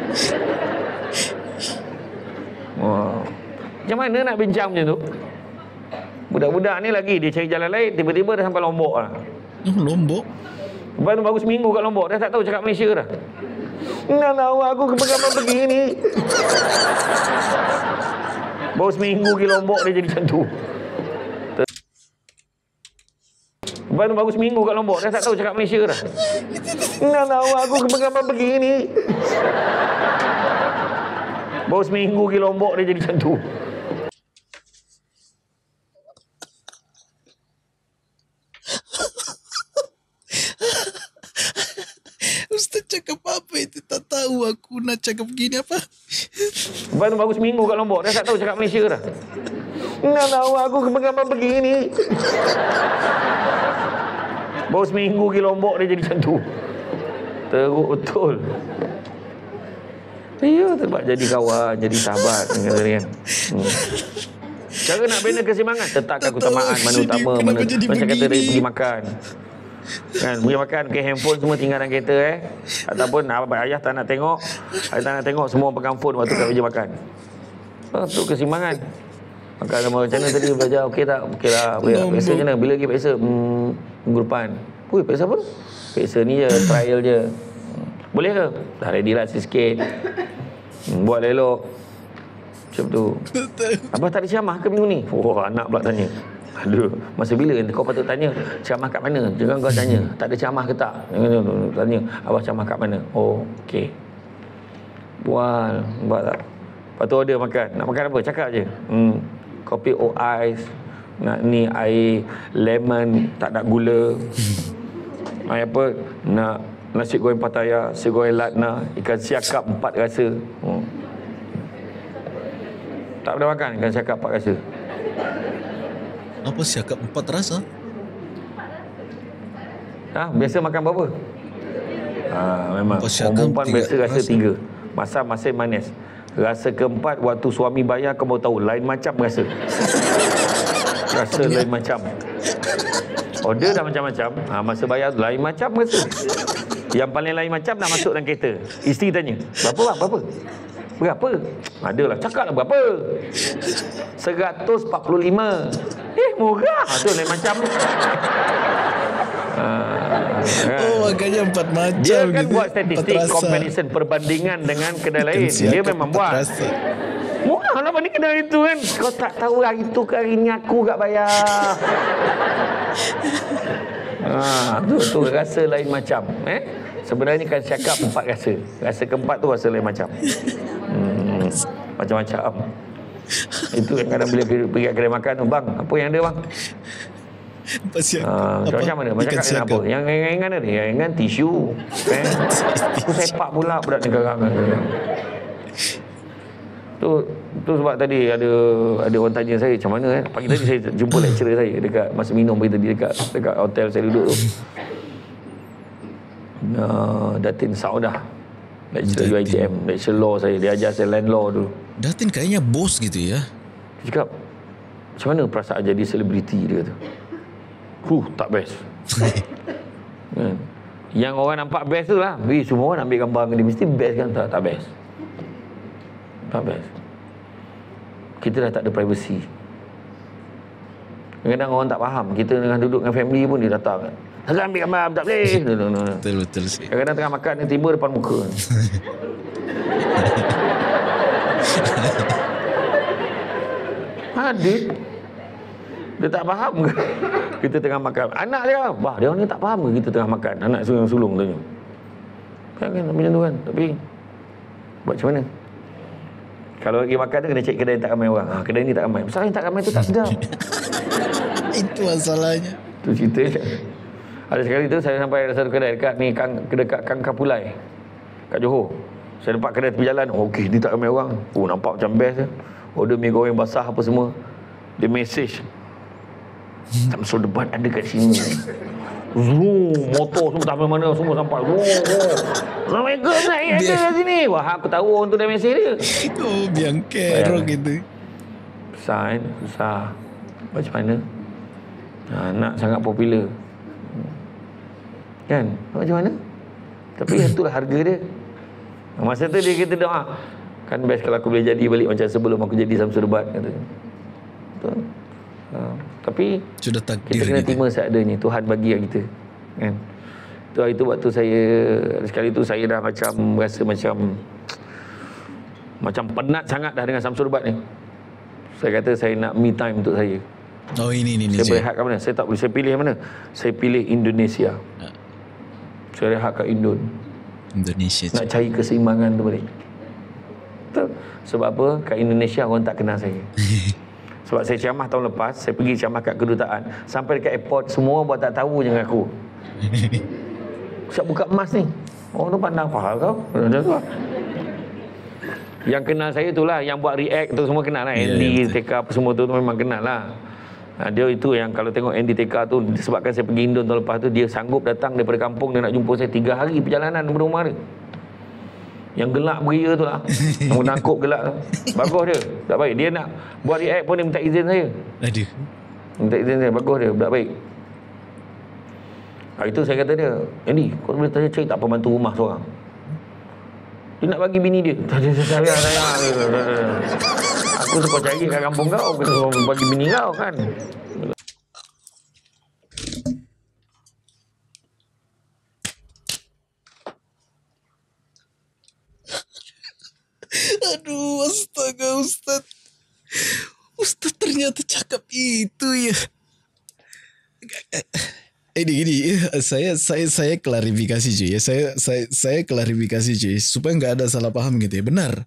Wow. Macam mana nak bincang macam tu? Budak-budak ni lagi dia cari jalan lain, tiba-tiba dah sampai Lombok lah. Oh, Lombok? Baru baru seminggu kat Lombok, dah tak tahu cakap Malaysia dah. Nak tahu aku kepegangan pergi ni. Baru seminggu pergi Lombok dia jadi macam tu. Lepas tu baru seminggu kat Lombok, dah tak tahu cakap Malaysia dah. Enggak tahu aku gambar begini. Baru seminggu pergi Lombok dia jadi macam tu. Ustaz cakap apa itu? Tak tahu aku nak cakap begini apa. Lepas tu baru seminggu kat Lombok, dah tak tahu cakap Malaysia dah. Enggak tahu aku gambar begini. Baru seminggu pergi Lombok dia jadi macam tu. Teruk betul. Ya, sebab jadi kawan, jadi sahabat dengan kalian. Hmm. Cara nak bina keseimbangan, letakkan keutamaan mana utama, mana macam kata dia pergi makan. Kan, pergi makan, ke handphone semua tinggal dalam kereta eh. Ataupun abang ayah tak nak tengok, ayah tak nak tengok, semua pegang phone waktu kat meja makan. Oh, tu keseimbangan. Makan sama macam mana tadi belajar, okey tak? Okey lah. Peksa macam mana? Bila lagi peksa? Hmm, minggu depan. Ui, peksa apa? Peksa ni je, trial je. Boleh ke? Dah ready lah sikit. Hmm, buat elok. Macam tu. Abah tak ada ceramah ke minggu ni? Oh, anak pula tanya. Aduh, masa bila kau patut tanya ceramah kat mana? Jangan kau tanya, tak ada ceramah ke tak? Tanya, abah ceramah kat mana? Oh, okey. Buat, buat tak? Lepas tu order makan. Nak makan apa? Cakap je. Hmm, kopi o ais. Nak ni air lemon, tak ada gula. Air apa? Nak nasi goreng Pattaya, nasi goreng latna, ikan siakap empat rasa. Hmm. Tak pernah makan ikan siakap empat rasa. Apa siakap empat rasa? Ha, biasa makan berapa? Ha, memang. Orang perempuan biasa rasa tiga. Masam, masin, manis. Rasa keempat, waktu suami bayar kau baru tahu. Lain macam rasa. Rasa lain macam. Order dah macam-macam. Ha, masa bayar lain macam rasa. Yang paling lain macam nak masuk dalam kereta. Isteri tanya, berapa bang? Berapa? Berapa? Adalah, cakap lah berapa? seratus empat puluh lima. Eh, murah. Ha, tu lain macam. Ha, kan? Oh, makanya empat macam. Dia kan gitu. buat statistik, comparison, perbandingan dengan kedai lain. Dia memang buat. Rasa. Murah lah banding kedai itu kan. Kau tak tahu hari tu ke hari ni aku tak bayar. Ha, tu, tu rasa lain macam. Eh? Sebenarnya kan cakap empat rasa. Rasa keempat tu rasa lain macam. Hmm, macam-macam. Itu yang kadang bila pergi kat kedai makan tu, bang, apa yang ada bang? Ha, macam mana? Macam kat apa? Yang ringan-ringan ada? Yang ringan tisu. Eh? Aku sepak pula budak negara. Tu tu sebab tadi ada ada orang tanya saya macam mana eh. Pagi tadi saya jumpa lecturer saya dekat masa minum pagi tadi dekat dekat hotel saya duduk tu. Uh, Datin Saudah. Lecturer U I T M, lecturer law saya, dia ajar saya land law dulu. Datin kayaknya bos gitu ya. Dia cakap, macam mana perasaan jadi selebriti dia kata. Huh, tak best. Kan? Yang orang nampak best tu lah. Wih, semua orang ambil gambar dengan dia. Mesti best kan? Tak, tak best. Tak best. Kita dah tak ada privacy. Kadang-kadang orang tak faham. Kita dengan duduk dengan family pun dia datang. Jangan ambil gambar, tak boleh. Betul-betul sih. Kadang-kadang tengah makan, dia tiba depan muka. Hadir. Dia tak faham ke? Kita tengah makan. Anak dia, bah, dia ni tak faham ke kita tengah makan? Anak sulung-sulung tanya. Kan, kan, macam tu kan. Tapi, buat macam mana? Kalau pergi makan tu, kena cek kedai tak ramai orang. Ha, kedai ni tak ramai. Masalah yang tak ramai tu tak sedap. Itu masalahnya. Tu cerita. Ada sekali tu, saya sampai ada satu kedai dekat ni, Kang, dekat Kang Kapulai. Kat Johor. Saya nampak kedai tepi jalan. Oh, okey, ni tak ramai orang. Oh, nampak macam best. Order mi goreng basah apa semua. Dia message. Samsul debat ada kat sini. Zoom, motor semua tak mana semua sampai. Oh, oh. Assalamualaikum, saya ada kat sini. Wah, aku tahu orang tu dah mesej dia. Oh, biang kerok gitu. Susah kan? Susah. Macam mana? Ha, nak sangat popular. Kan? Macam mana? Tapi itulah harga dia. Masa tu dia kita doa. Kan best kalau aku boleh jadi balik macam sebelum aku jadi Samsul Debat. Kata. Betul. Ha, tapi sudah takdir kita kena gitu. terima seadanya. Tuhan bagi kat kita. Kan? Tu hari tu waktu saya sekali tu saya dah macam rasa macam macam penat sangat dah dengan Samsul Debat ni. Saya kata saya nak me time untuk saya. Oh ini ini Saya ini. berehat kat mana? Saya tak boleh. Saya pilih mana? Saya pilih Indonesia. Saya rehat kat Indon. Indonesia. Nak cari keseimbangan tu balik. Betul. Sebab apa? Kat Indonesia orang tak kenal saya. Sebab saya ceramah tahun lepas, saya pergi ceramah kat kedutaan. Sampai dekat airport, semua orang buat tak tahu je dengan aku. Siap buka emas ni. Orang tu pandang, apa kau? Macam tu lah. Yang kenal saya tu lah, yang buat react tu semua kenal lah. Ya, Andy, ya, T K apa semua tu, tu memang kenal lah. Ha, dia itu yang kalau tengok Andy T K tu, sebabkan saya pergi Indon tahun lepas tu, dia sanggup datang daripada kampung, dia nak jumpa saya tiga hari perjalanan daripada rumah dia. Yang gelak beria tu lah, yang menangkup gelak tu. Bagus dia, tak baik. Dia nak buat react pun dia minta izin saya. Aduh. Minta izin saya, bagus dia, tak baik. Ha, itu saya kata dia, Andy, kau boleh tanya cari tak pembantu rumah seorang? Dia nak bagi bini dia. Sayang, sayang. Aku suka cari kat kampung kau, aku suka bagi bini kau kan. Aduh, astaga Ustaz. Ustaz ternyata cakap itu ya. Ini gini, saya saya saya klarifikasi cuy ya. Saya saya saya klarifikasi cuy supaya nggak ada salah paham gitu ya. Benar.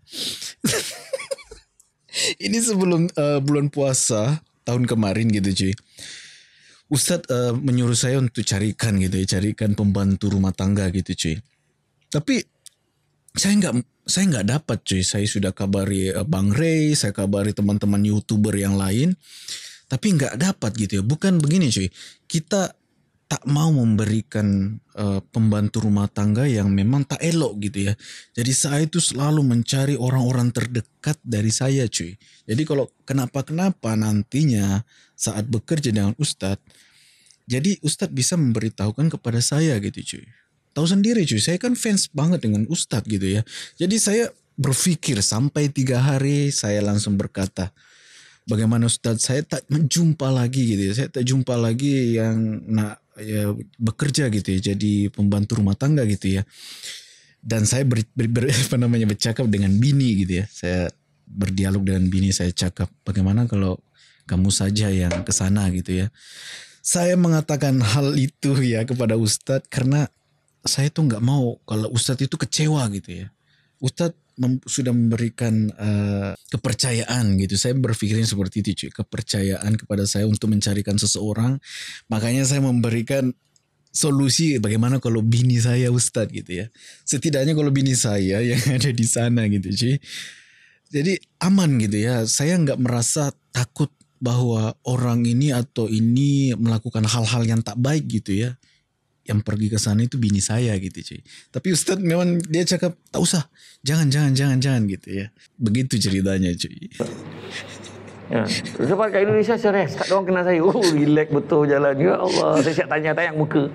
Ini sebelum uh, bulan puasa tahun kemarin gitu cuy. Ustadz uh, menyuruh saya untuk carikan gitu ya, carikan pembantu rumah tangga gitu cuy. Tapi saya nggak saya nggak dapat cuy. Saya sudah kabari uh, Bang Ray, saya kabari teman-teman YouTuber yang lain, tapi nggak dapat gitu ya. Bukan begini cuy. Kita tak mau memberikan uh, pembantu rumah tangga yang memang tak elok gitu ya. Jadi saya itu selalu mencari orang-orang terdekat dari saya cuy. Jadi kalau kenapa-kenapa nantinya saat bekerja dengan Ustadz, jadi Ustadz bisa memberitahukan kepada saya gitu cuy. Tahu sendiri cuy, saya kan fans banget dengan Ustadz gitu ya. Jadi saya berpikir sampai tiga hari saya langsung berkata, bagaimana Ustadz, saya tak menjumpa lagi gitu ya. Saya tak jumpa lagi yang nak ya bekerja gitu ya, jadi pembantu rumah tangga gitu ya. Dan saya ber, ber, ber, apa namanya bercakap dengan bini gitu ya. Saya berdialog dengan bini, saya cakap bagaimana kalau kamu saja yang ke sana gitu ya. Saya mengatakan hal itu ya kepada Ustadz karena saya tuh nggak mau kalau Ustadz itu kecewa gitu ya. Ustadz mem, sudah memberikan uh, kepercayaan gitu. Saya berpikirnya seperti itu cuy. Kepercayaan kepada saya untuk mencarikan seseorang. Makanya saya memberikan solusi bagaimana kalau bini saya Ustadz gitu ya. Setidaknya kalau bini saya yang ada di sana gitu cuy. Jadi aman gitu ya. Saya nggak merasa takut bahwa orang ini atau ini melakukan hal-hal yang tak baik gitu ya. Yang pergi ke sana itu bini saya gitu cuy. Tapi Ustadz memang dia cakap tak usah, jangan jangan jangan jangan gitu ya. Begitu ceritanya cuy. Ya. Sebab kat Indonesia saya rest, tak ada orang kenal saya. Oh, relax betul jalan. Ya Allah, saya siap tanya tayang muka.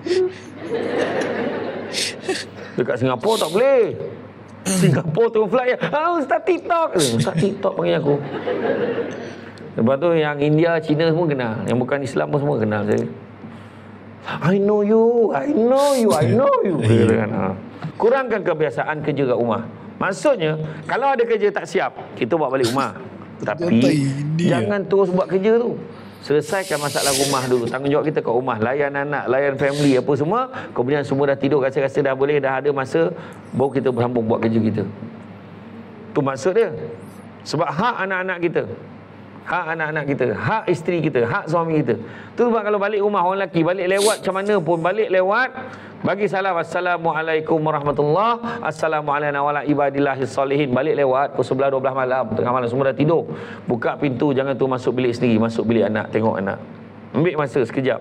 Dekat Singapura tak boleh. Singapura tu fly. Ah, Ustaz TikTok. Ustaz TikTok panggil aku. Lepas tu yang India, Cina semua kenal. Yang bukan Islam pun semua kenal saya. I know you, I know you, I know you. Ha. Kurangkan kebiasaan kerja kat rumah. Maksudnya, kalau ada kerja tak siap, kita bawa balik rumah. Tapi, jangan terus buat kerja tu. Selesaikan masalah rumah dulu. Tanggungjawab kita kat rumah. Layan anak, layan family, apa semua. Kemudian semua dah tidur, rasa-rasa dah boleh, dah ada masa, baru kita bersambung buat kerja kita. Tu maksud dia. Sebab hak anak-anak kita, hak anak-anak kita, hak isteri kita, hak suami kita. Tu sebab kalau balik rumah orang lelaki, balik lewat macam mana pun, balik lewat, bagi salam, Assalamualaikum warahmatullahi, Assalamualaikum warahmatullahi ibadillahis salihin. Balik lewat, pukul sebelas dua belas malam, tengah malam, semua dah tidur. Buka pintu, jangan tu masuk bilik sendiri, masuk bilik anak, tengok anak. Ambil masa sekejap.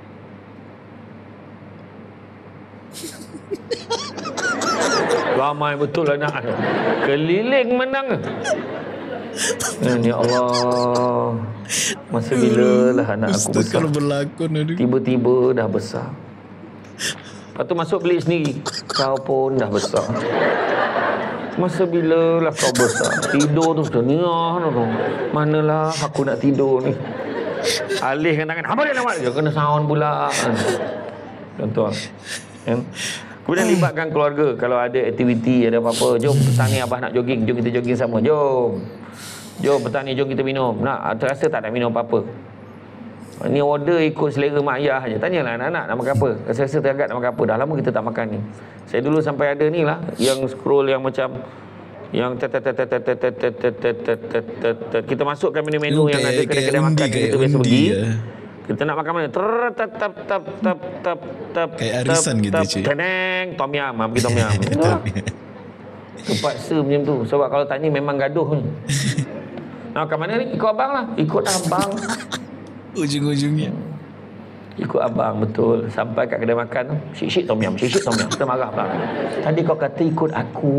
Ramai betul anak. Keliling menang. Ya Allah, masa bila lah anak aku Ustaz besar. kalau berlakon aduh. Tiba-tiba dah besar. Lepas tu masuk bilik sendiri, kau pun dah besar. Masa bila lah kau besar? Tidur tu sudah niah tu. Manalah aku nak tidur ni. Alihkan tangan, apa dia nak buat? Kena sound pula. Contoh kan? Kemudian libatkan keluarga. Kalau ada aktiviti, ada apa-apa, jom petang ni abah nak jogging, jom kita jogging sama. Jom. Jom petang ni, jom kita minum. Nak, terasa tak nak minum apa-apa? Ni order ikut selera mak ayah je. Tanyalah anak-anak nak makan apa. Rasa-rasa teragak nak makan apa. Dah lama kita tak makan ni. Saya dulu sampai ada ni lah yang scroll yang macam yang tet tet tet tet tet tet tet tet tet tet kita masukkan menu-menu yang ada kedai-kedai makan yang kita biasa pergi. Kita nak makan mana? Tap tap tap tap tap tap tap. Kayak arisan gitu cuy. Teneng tom yam, pergi tom yam. Terpaksa macam tu. Sebab kalau tak ni memang gaduh ni. Nak makan mana ni? Ikut abang lah. Ikut abang. Ujung-ujungnya ikut abang, betul. Sampai kat kedai makan, syik-syik tom yam, syik-syik tom yam. Kita marah pula. Tadi kau kata ikut aku.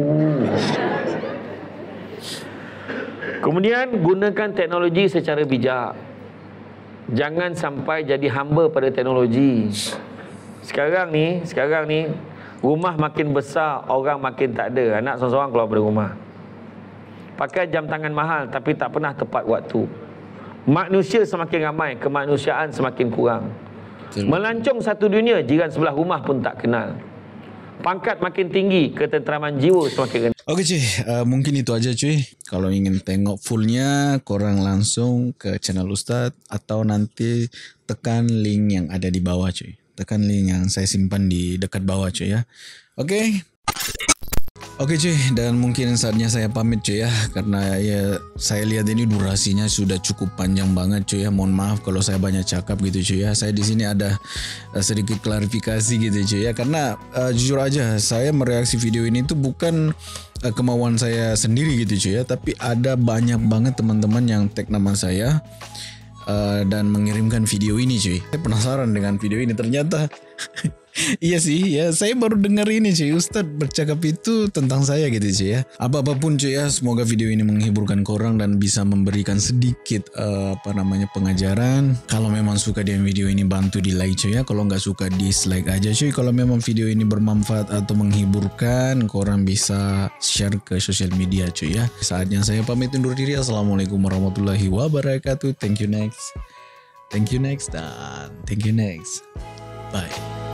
Kemudian gunakan teknologi secara bijak. Jangan sampai jadi hamba pada teknologi. Sekarang ni, sekarang ni rumah makin besar, orang makin tak ada. Anak seorang-seorang keluar dari rumah. Pakai jam tangan mahal tapi tak pernah tepat waktu. Manusia semakin ramai, kemanusiaan semakin kurang. Betul. Melancong satu dunia, jiran sebelah rumah pun tak kenal. Pangkat makin tinggi, ketenteraman jiwa semakin rendah. Oke cuy, uh, mungkin itu aja cuy. Kalau ingin tengok fullnya, korang langsung ke channel Ustadz atau nanti tekan link yang ada di bawah cuy. Tekan link yang saya simpan di dekat bawah cuy ya. Oke. Oke cuy, dan mungkin saatnya saya pamit cuy ya, karena ya saya lihat ini durasinya sudah cukup panjang banget cuy ya. Mohon maaf kalau saya banyak cakap gitu cuy ya. Saya di sini ada uh, sedikit klarifikasi gitu cuy ya, karena uh, jujur aja saya mereaksi video ini tuh bukan uh, kemauan saya sendiri gitu cuy ya, tapi ada banyak banget teman-teman yang tag nama saya uh, dan mengirimkan video ini cuy. Saya penasaran dengan video ini, ternyata iya sih ya, saya baru dengar ini cuy, Ustadz bercakap itu tentang saya gitu cuy ya. Apa-apapun cuy ya, semoga video ini menghibur korang dan bisa memberikan sedikit uh, apa namanya pengajaran. Kalau memang suka dengan video ini, bantu di like cuy ya. Kalau nggak suka, dislike aja cuy. Kalau memang video ini bermanfaat atau menghiburkan, korang bisa share ke sosial media cuy ya. Saatnya saya pamit undur diri. Assalamualaikum warahmatullahi wabarakatuh. Thank you next. Thank you next dan thank you next. Bye.